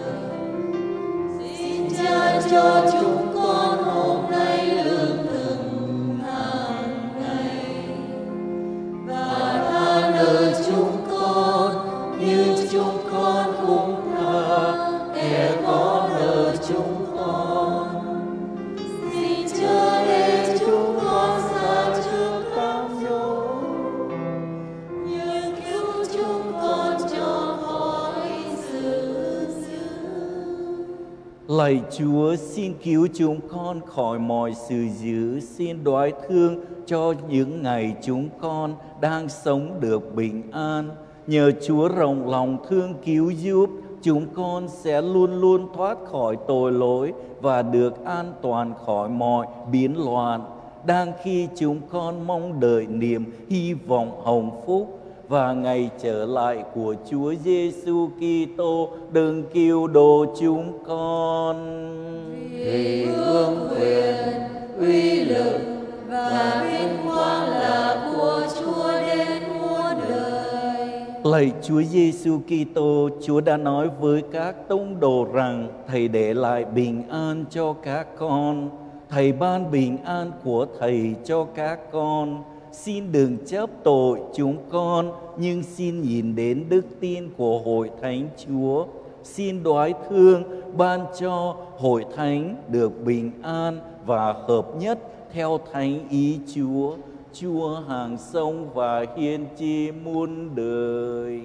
Cha cho chúng con hôm nay lương thực hàng ngày, và tha nợ chúng con như chúng con cũng tha kẻ có nợ chúng con. Xin chớ để chúng con xa trước cám dỗ, nhưng cứu chúng con cho khỏi sự dữ. Lạy Chúa, xin cứu chúng con khỏi mọi sự dữ, xin đoái thương cho những ngày chúng con đang sống được bình an. Nhờ Chúa rộng lòng thương cứu giúp, chúng con sẽ luôn luôn thoát khỏi tội lỗi và được an toàn khỏi mọi biến loạn. Đang khi chúng con mong đợi niềm hy vọng hồng phúc và ngày trở lại của Chúa Giêsu Kitô đấng cứu độ chúng con. Vì vương quyền, uy lực và vinh quang là của Chúa đến muôn đời. Lạy Chúa Giêsu Kitô, Chúa đã nói với các tông đồ rằng Thầy để lại bình an cho các con. Thầy ban bình an của Thầy cho các con. Xin đừng chấp tội chúng con, nhưng xin nhìn đến đức tin của hội thánh Chúa. Xin đoái thương ban cho hội thánh được bình an và hợp nhất theo thánh ý Chúa. Chúa hàng sống và hiên chi muôn đời.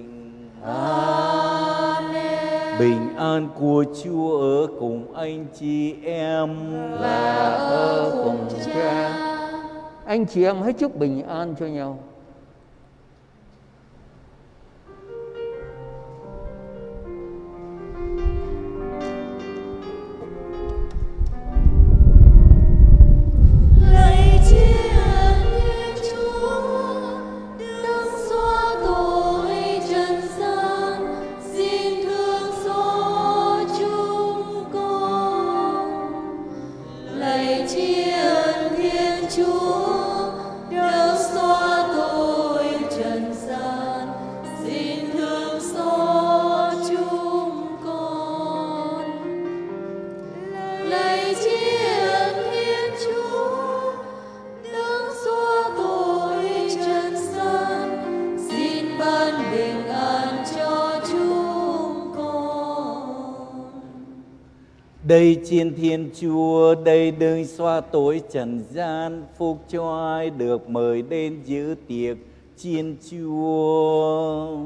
Amen. Bình an của Chúa ở cùng anh chị em Và ở cùng Cha. Anh chị em hãy chúc bình an cho nhau. Lạy Thiên Chúa, đấng xóa tội trần gian, xin thương xót chúng con. Lạy Thiên Chúa, đấng xóa tội trần gian, xin thương xót chúng con. Lạy Thiên Chúa, đấng xóa tội trần gian, xin ban bình an cho chúng con. Đây Chiên Thiên Chúa, đây đấng xóa tội trần gian, phúc cho ai được mời đến dự tiệc Chiên Chúa.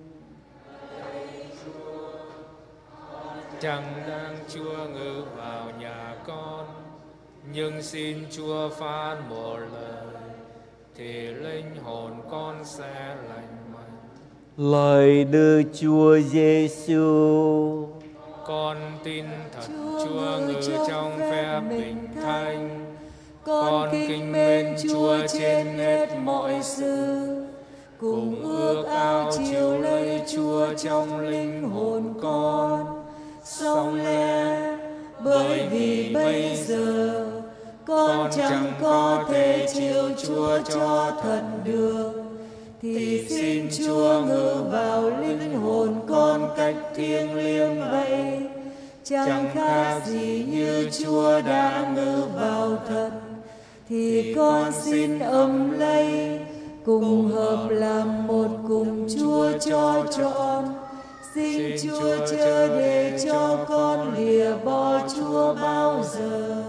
Chẳng đang Chúa ngự vào nhà con, nhưng xin Chúa phán một lời, thì linh hồn con sẽ lành mạnh. Lời Đức Chúa Giêsu. Con tin thật Chúa ngự trong phép bình thánh. Con kính mến Chúa trên hết mọi sự, cùng ước ao chiều lấy Chúa trong linh hồn con. Sống lẽ bởi vì bây giờ con chẳng có thể chiều Chúa cho thật được, thì xin Chúa ngự vào linh hồn con cách thiêng liêng vậy. Chẳng khác gì như Chúa đã ngự vào thật, thì con xin ấm lấy, cùng hợp làm một cùng Chúa cho trọn. Xin Chúa chớ để cho con lìa bỏ Chúa bao giờ.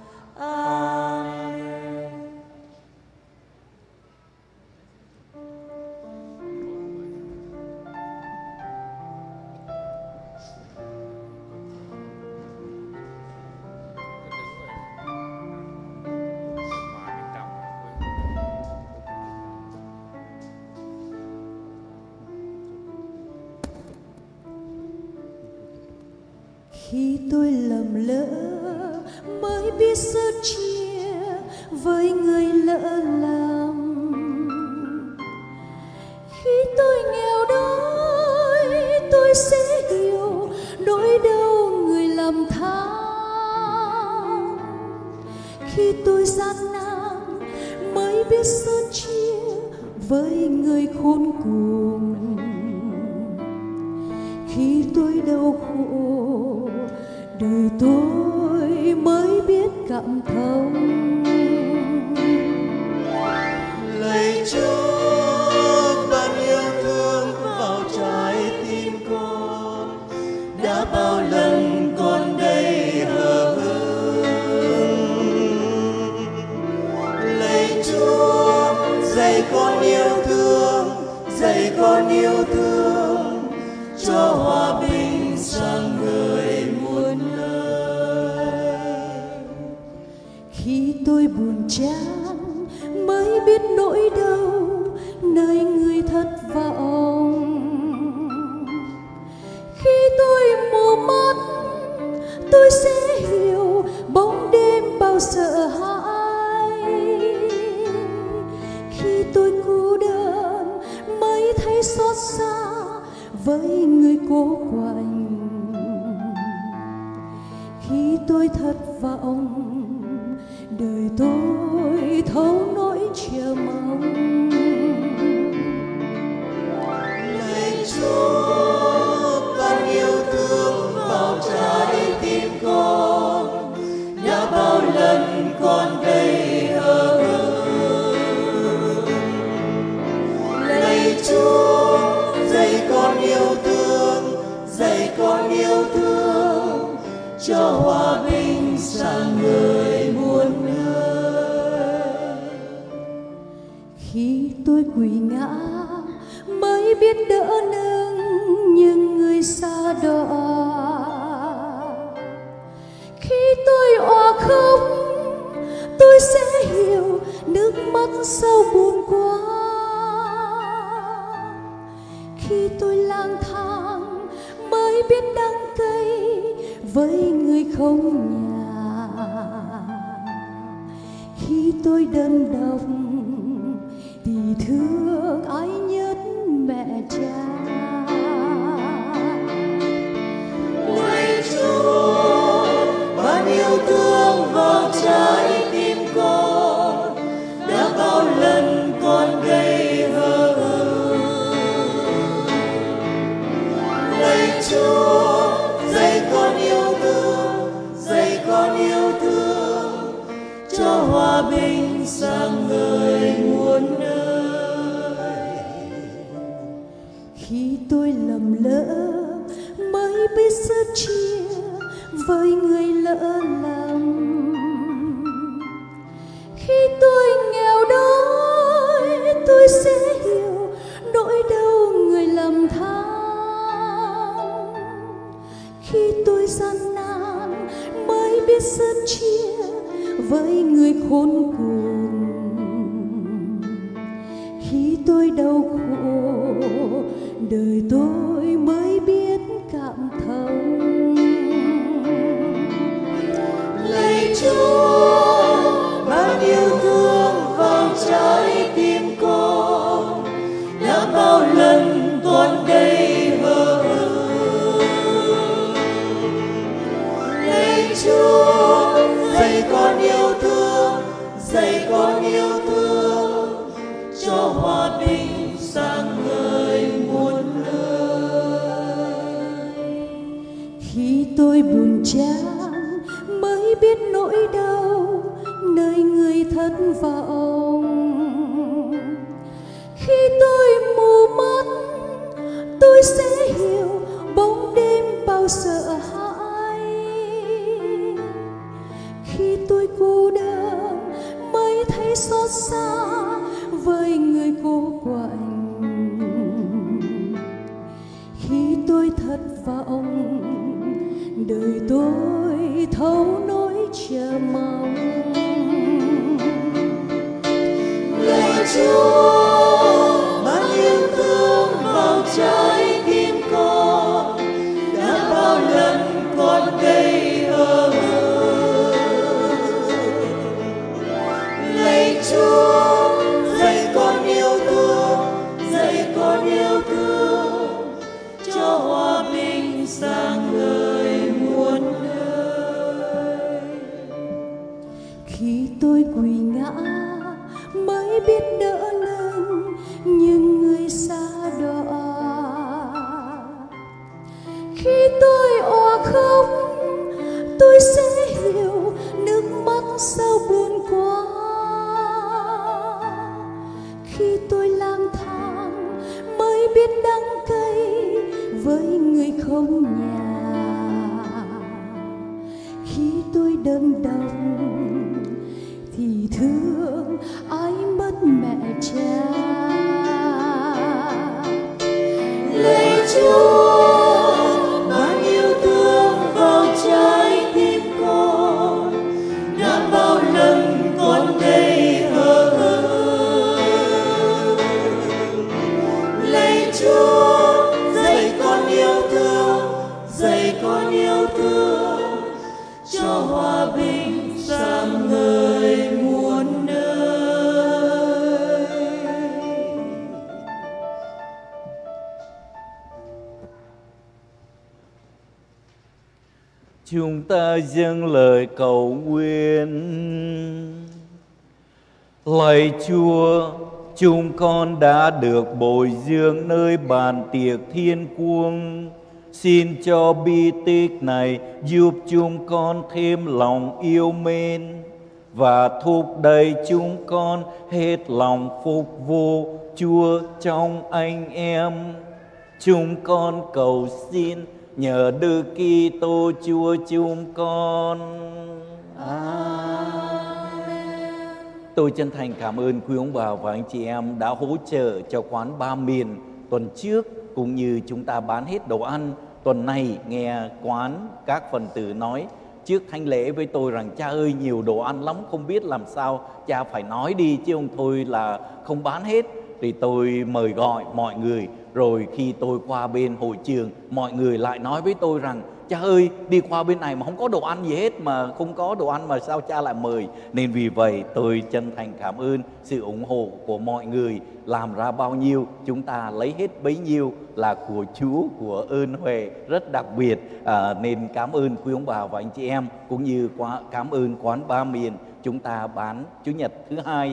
Amen. Khi tôi lầm lỡ mới biết sớt chia với người lỡ lầm, khi tôi nghèo đói tôi sẽ hiểu nỗi đau người làm than. Khi tôi gian nan mới biết sớt chia với người khốn cùng, khi tôi đau khổ đời tôi mới biết cảm thông. Lạy Chúa, ban yêu thương vào trái tim con, đã bao lần con đây hờ hững. Lạy Chúa, dạy con yêu thương, dạy con yêu thương, cho hòa bình sang người muôn nơi. Khi tôi buồn chán mới biết nỗi đau nơi người thất vọng, khi tôi mù mắt tôi sẽ hiểu bóng đêm bao sợ hãi. Khi tôi cô đơn mới thấy xót xa với người cố quạnh. Khi tôi thất vọng đời tôi thấu nỗi chờ mong. Lạy Chúa, ban yêu thương vào trái tim con, đã bao lần con đây hờ hững. Lạy Chúa, dạy con yêu thương, tôi quỳ ngã mới biết đỡ nâng những người xa đọa. Khi tôi òa khóc, tôi sẽ hiểu nước mắt sâu buồn quá. Khi tôi lang thang mới biết đắng cay với người không nhà. Khi tôi đơn độc thì thương ai nhất mẹ cha. Lạy Chúa, ban yêu thương vào trái tim con, đã bao lần con gây hờ hững. Lạy Chúa, dạy con yêu thương, dạy con yêu thương, cho hòa bình sáng ngời muôn nơi. Khi tôi lầm lỡ mới biết sớt chia với người lỡ lầm. Khi tôi nghèo đói, tôi sẽ hiểu nỗi đau người lầm than. Khi tôi gian nan mới biết sớt chia với người khốn cùng. Khi tôi đau khổ, đời tôi mới biết cảm thông. Lạy Chúa, ban yêu thương vào trái tim con, đã bao lần con gây hờ hững. Lạy Chúa, dạy con yêu thương, dạy con yêu thương, cho hòa bình sáng ngời muôn nơi. Khi tôi buồn chán mới biết nỗi đau nơi người thất vọng. Khi tôi mù mắt, tôi sẽ hiểu bóng đêm bao sợ hãi. Khi tôi cô đơn mới thấy xót xa với người cô quạnh. Khi tôi thất vọng, đời tôi thấu nỗi chờ mong. Lạy Chúa, ban yêu thương vào trái tim con, đã bao lần con gây hờ hững. Lạy Chúa, dạy con yêu thương, dạy con yêu thương, cho hòa bình sáng ngời muôn nơi. Khi tôi quỳ ngã mới biết đỡ nâng những người xa đọa. Khi tôi òa khóc, tôi sẽ hiểu nước mắt sâu buồn quá. Khi tôi lang thang mới biết đắng cay với người không nhà. Khi tôi đơn độc thì thương ai mất mẹ cha. Lạy Chúa, ban yêu thương vào trái tim con, đã bao lần con gây hờ hững. Lạy Chúa, dạy con yêu thương, dạy con yêu thương, cho hòa bình sáng ngời muôn nơi. Chúng ta dâng lời cầu nguyện. Lạy Chúa, chúng con đã được bồi dưỡng nơi bàn tiệc thiên cuồng. Xin cho bi tích này giúp chúng con thêm lòng yêu mến và thúc đẩy chúng con hết lòng phục vụ Chúa trong anh em. Chúng con cầu xin nhờ Đức Kitô Chúa chúng con. Amen. Tôi chân thành cảm ơn quý ông bà và anh chị em đã hỗ trợ cho quán Ba Miền tuần trước, cũng như chúng ta bán hết đồ ăn. Tuần này nghe quán các phần tử nói trước thánh lễ với tôi rằng: cha ơi, nhiều đồ ăn lắm, không biết làm sao, cha phải nói đi chứ ông thôi là không bán hết. Thì tôi mời gọi mọi người, rồi khi tôi qua bên hội trường, mọi người lại nói với tôi rằng: cha ơi, đi qua bên này mà không có đồ ăn gì hết, mà không có đồ ăn mà sao cha lại mời. Nên vì vậy tôi chân thành cảm ơn sự ủng hộ của mọi người. Làm ra bao nhiêu chúng ta lấy hết bấy nhiêu, là của Chúa, của ơn huệ rất đặc biệt. Nên cảm ơn quý ông bà và anh chị em, cũng như cảm ơn quán Ba Miền. Chúng ta bán Chủ nhật thứ hai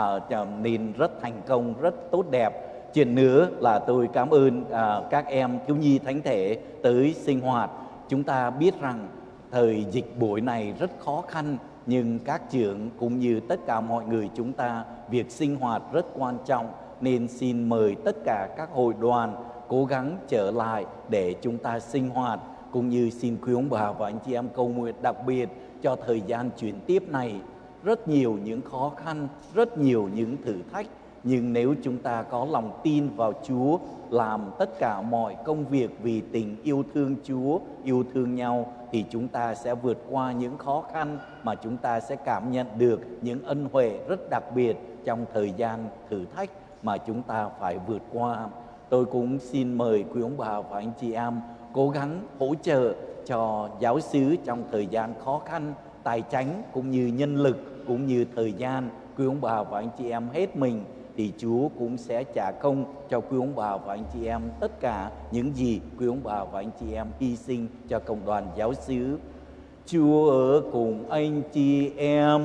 nên rất thành công, rất tốt đẹp. Chuyện nữa là tôi cảm ơn các em thiếu nhi thánh thể tới sinh hoạt. Chúng ta biết rằng thời dịch buổi này rất khó khăn, nhưng các trưởng cũng như tất cả mọi người chúng ta, việc sinh hoạt rất quan trọng. Nên xin mời tất cả các hội đoàn cố gắng trở lại để chúng ta sinh hoạt, cũng như xin quý ông bà và anh chị em cầu nguyện đặc biệt cho thời gian chuyển tiếp này. Rất nhiều những khó khăn, rất nhiều những thử thách, nhưng nếu chúng ta có lòng tin vào Chúa, làm tất cả mọi công việc vì tình yêu thương Chúa, yêu thương nhau, thì chúng ta sẽ vượt qua những khó khăn, mà chúng ta sẽ cảm nhận được những ân huệ rất đặc biệt trong thời gian thử thách mà chúng ta phải vượt qua. Tôi cũng xin mời quý ông bà và anh chị em cố gắng hỗ trợ cho giáo xứ trong thời gian khó khăn, tài chánh cũng như nhân lực cũng như thời gian. Quý ông bà và anh chị em hết mình thì Chúa cũng sẽ trả công cho quý ông bà và anh chị em tất cả những gì quý ông bà và anh chị em hy sinh cho cộng đoàn giáo xứ. Chúa ở cùng anh chị em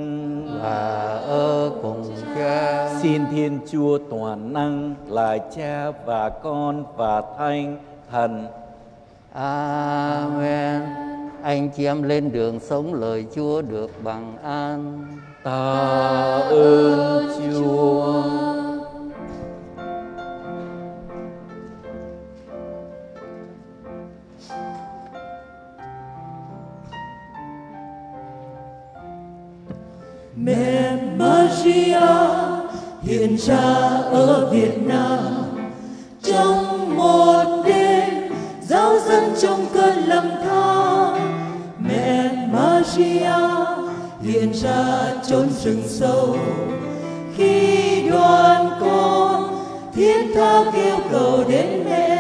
và ở cùng Cha. Xin Thiên Chúa toàn năng là Cha và Con và Thánh Thần. Amen. Anh chị em lên đường sống lời Chúa được bằng an. Ta ơn Chúa. Mẹ Maria hiện ra ở Việt Nam, trong một đêm giáo dân trong cơn lầm than. Mẹ Maria hiện ra chốn rừng sâu, khi đoàn con thiết tha kêu cầu đến mẹ.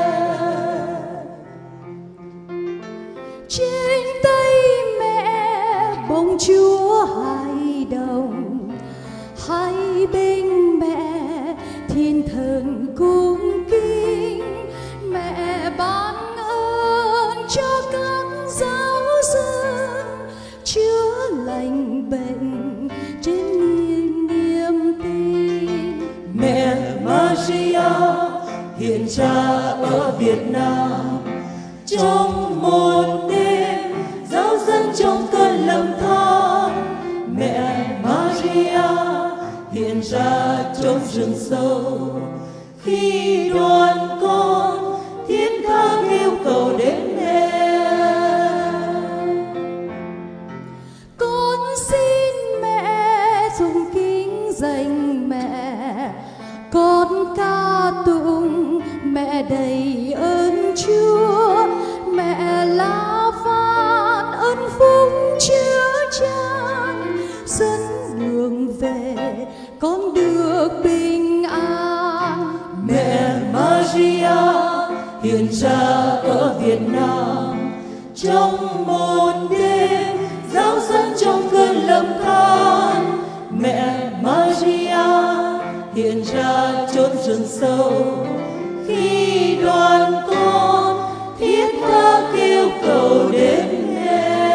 Trên tay mẹ bông chúa hài đồng, hai bên mẹ thiên thần cung kính. Mẹ ban ơn cho các giáo dân, chữa lành bệnh trên niềm tin. Mẹ Maria hiện ra ở Việt Nam, trong một đêm giáo dân trong cơn lầm than. Mẹ Maria hiện ra trong rừng sâu, khi đoàn con thiết tha kêu cầu đến mẹ. Con xin mẹ dùng kính dành mẹ, con ca tụng mẹ đầy ơn Chúa. Mẹ là phán ơn phúc chứa chan, dẫn đường về con được bình an. Mẹ Maria hiện ra ở Việt Nam, trong một đêm giáo dân trong cơn lầm than. Mẹ Maria hiện ra chốn rừng sâu, khi đoàn con thiết tha kêu cầu đến mẹ.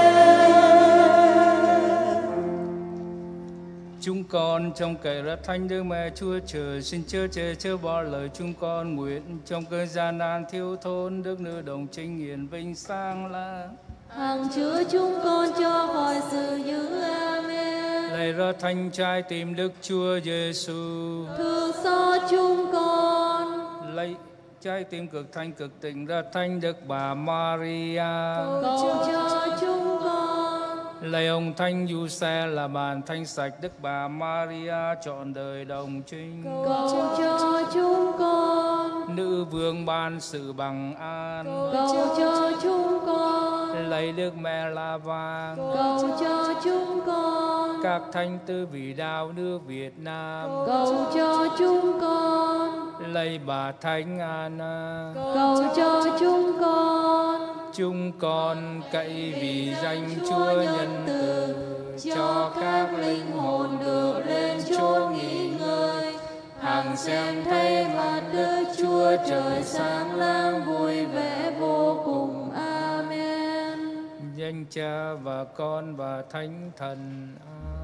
Chúng con trong cậy rất thánh Đức Mẹ Chúa Trời, xin chớ chê chớ bỏ lời chúng con nguyện trong cơn gian nan thiếu thốn, Đức Nữ Đồng Trinh hiển vinh sang là Hằng chứa chúng con cho khỏi sự dữ. Amen. lạy ra thánh trái tim Đức Chúa Giêsu, Thương xót chúng con, lạy trái tim cực thanh cực tịnh ra thánh Đức Bà Maria, cầu cho chúng con. Lạy ông Thánh Giuse là bàn thanh sạch Đức Bà Maria trọn đời đồng trinh. Cầu cho chúng con. Nữ vương ban sự bằng an. Cầu cho chúng con. Lạy Đức Mẹ La Vàng. Cầu cho chúng con. Các thánh tử vì đạo nước Việt Nam. Cầu cho chúng con. Lạy Bà Thánh Anna. Cầu cho chúng con. Chúng con cậy vì danh Chúa nhân từ, cho các linh hồn được lên chốn nghỉ ngơi. Hằng xem thấy mặt Đức Chúa Trời sáng láng vui vẻ vô cùng. Amen. Danh Cha và Con và Thánh Thần. Amen.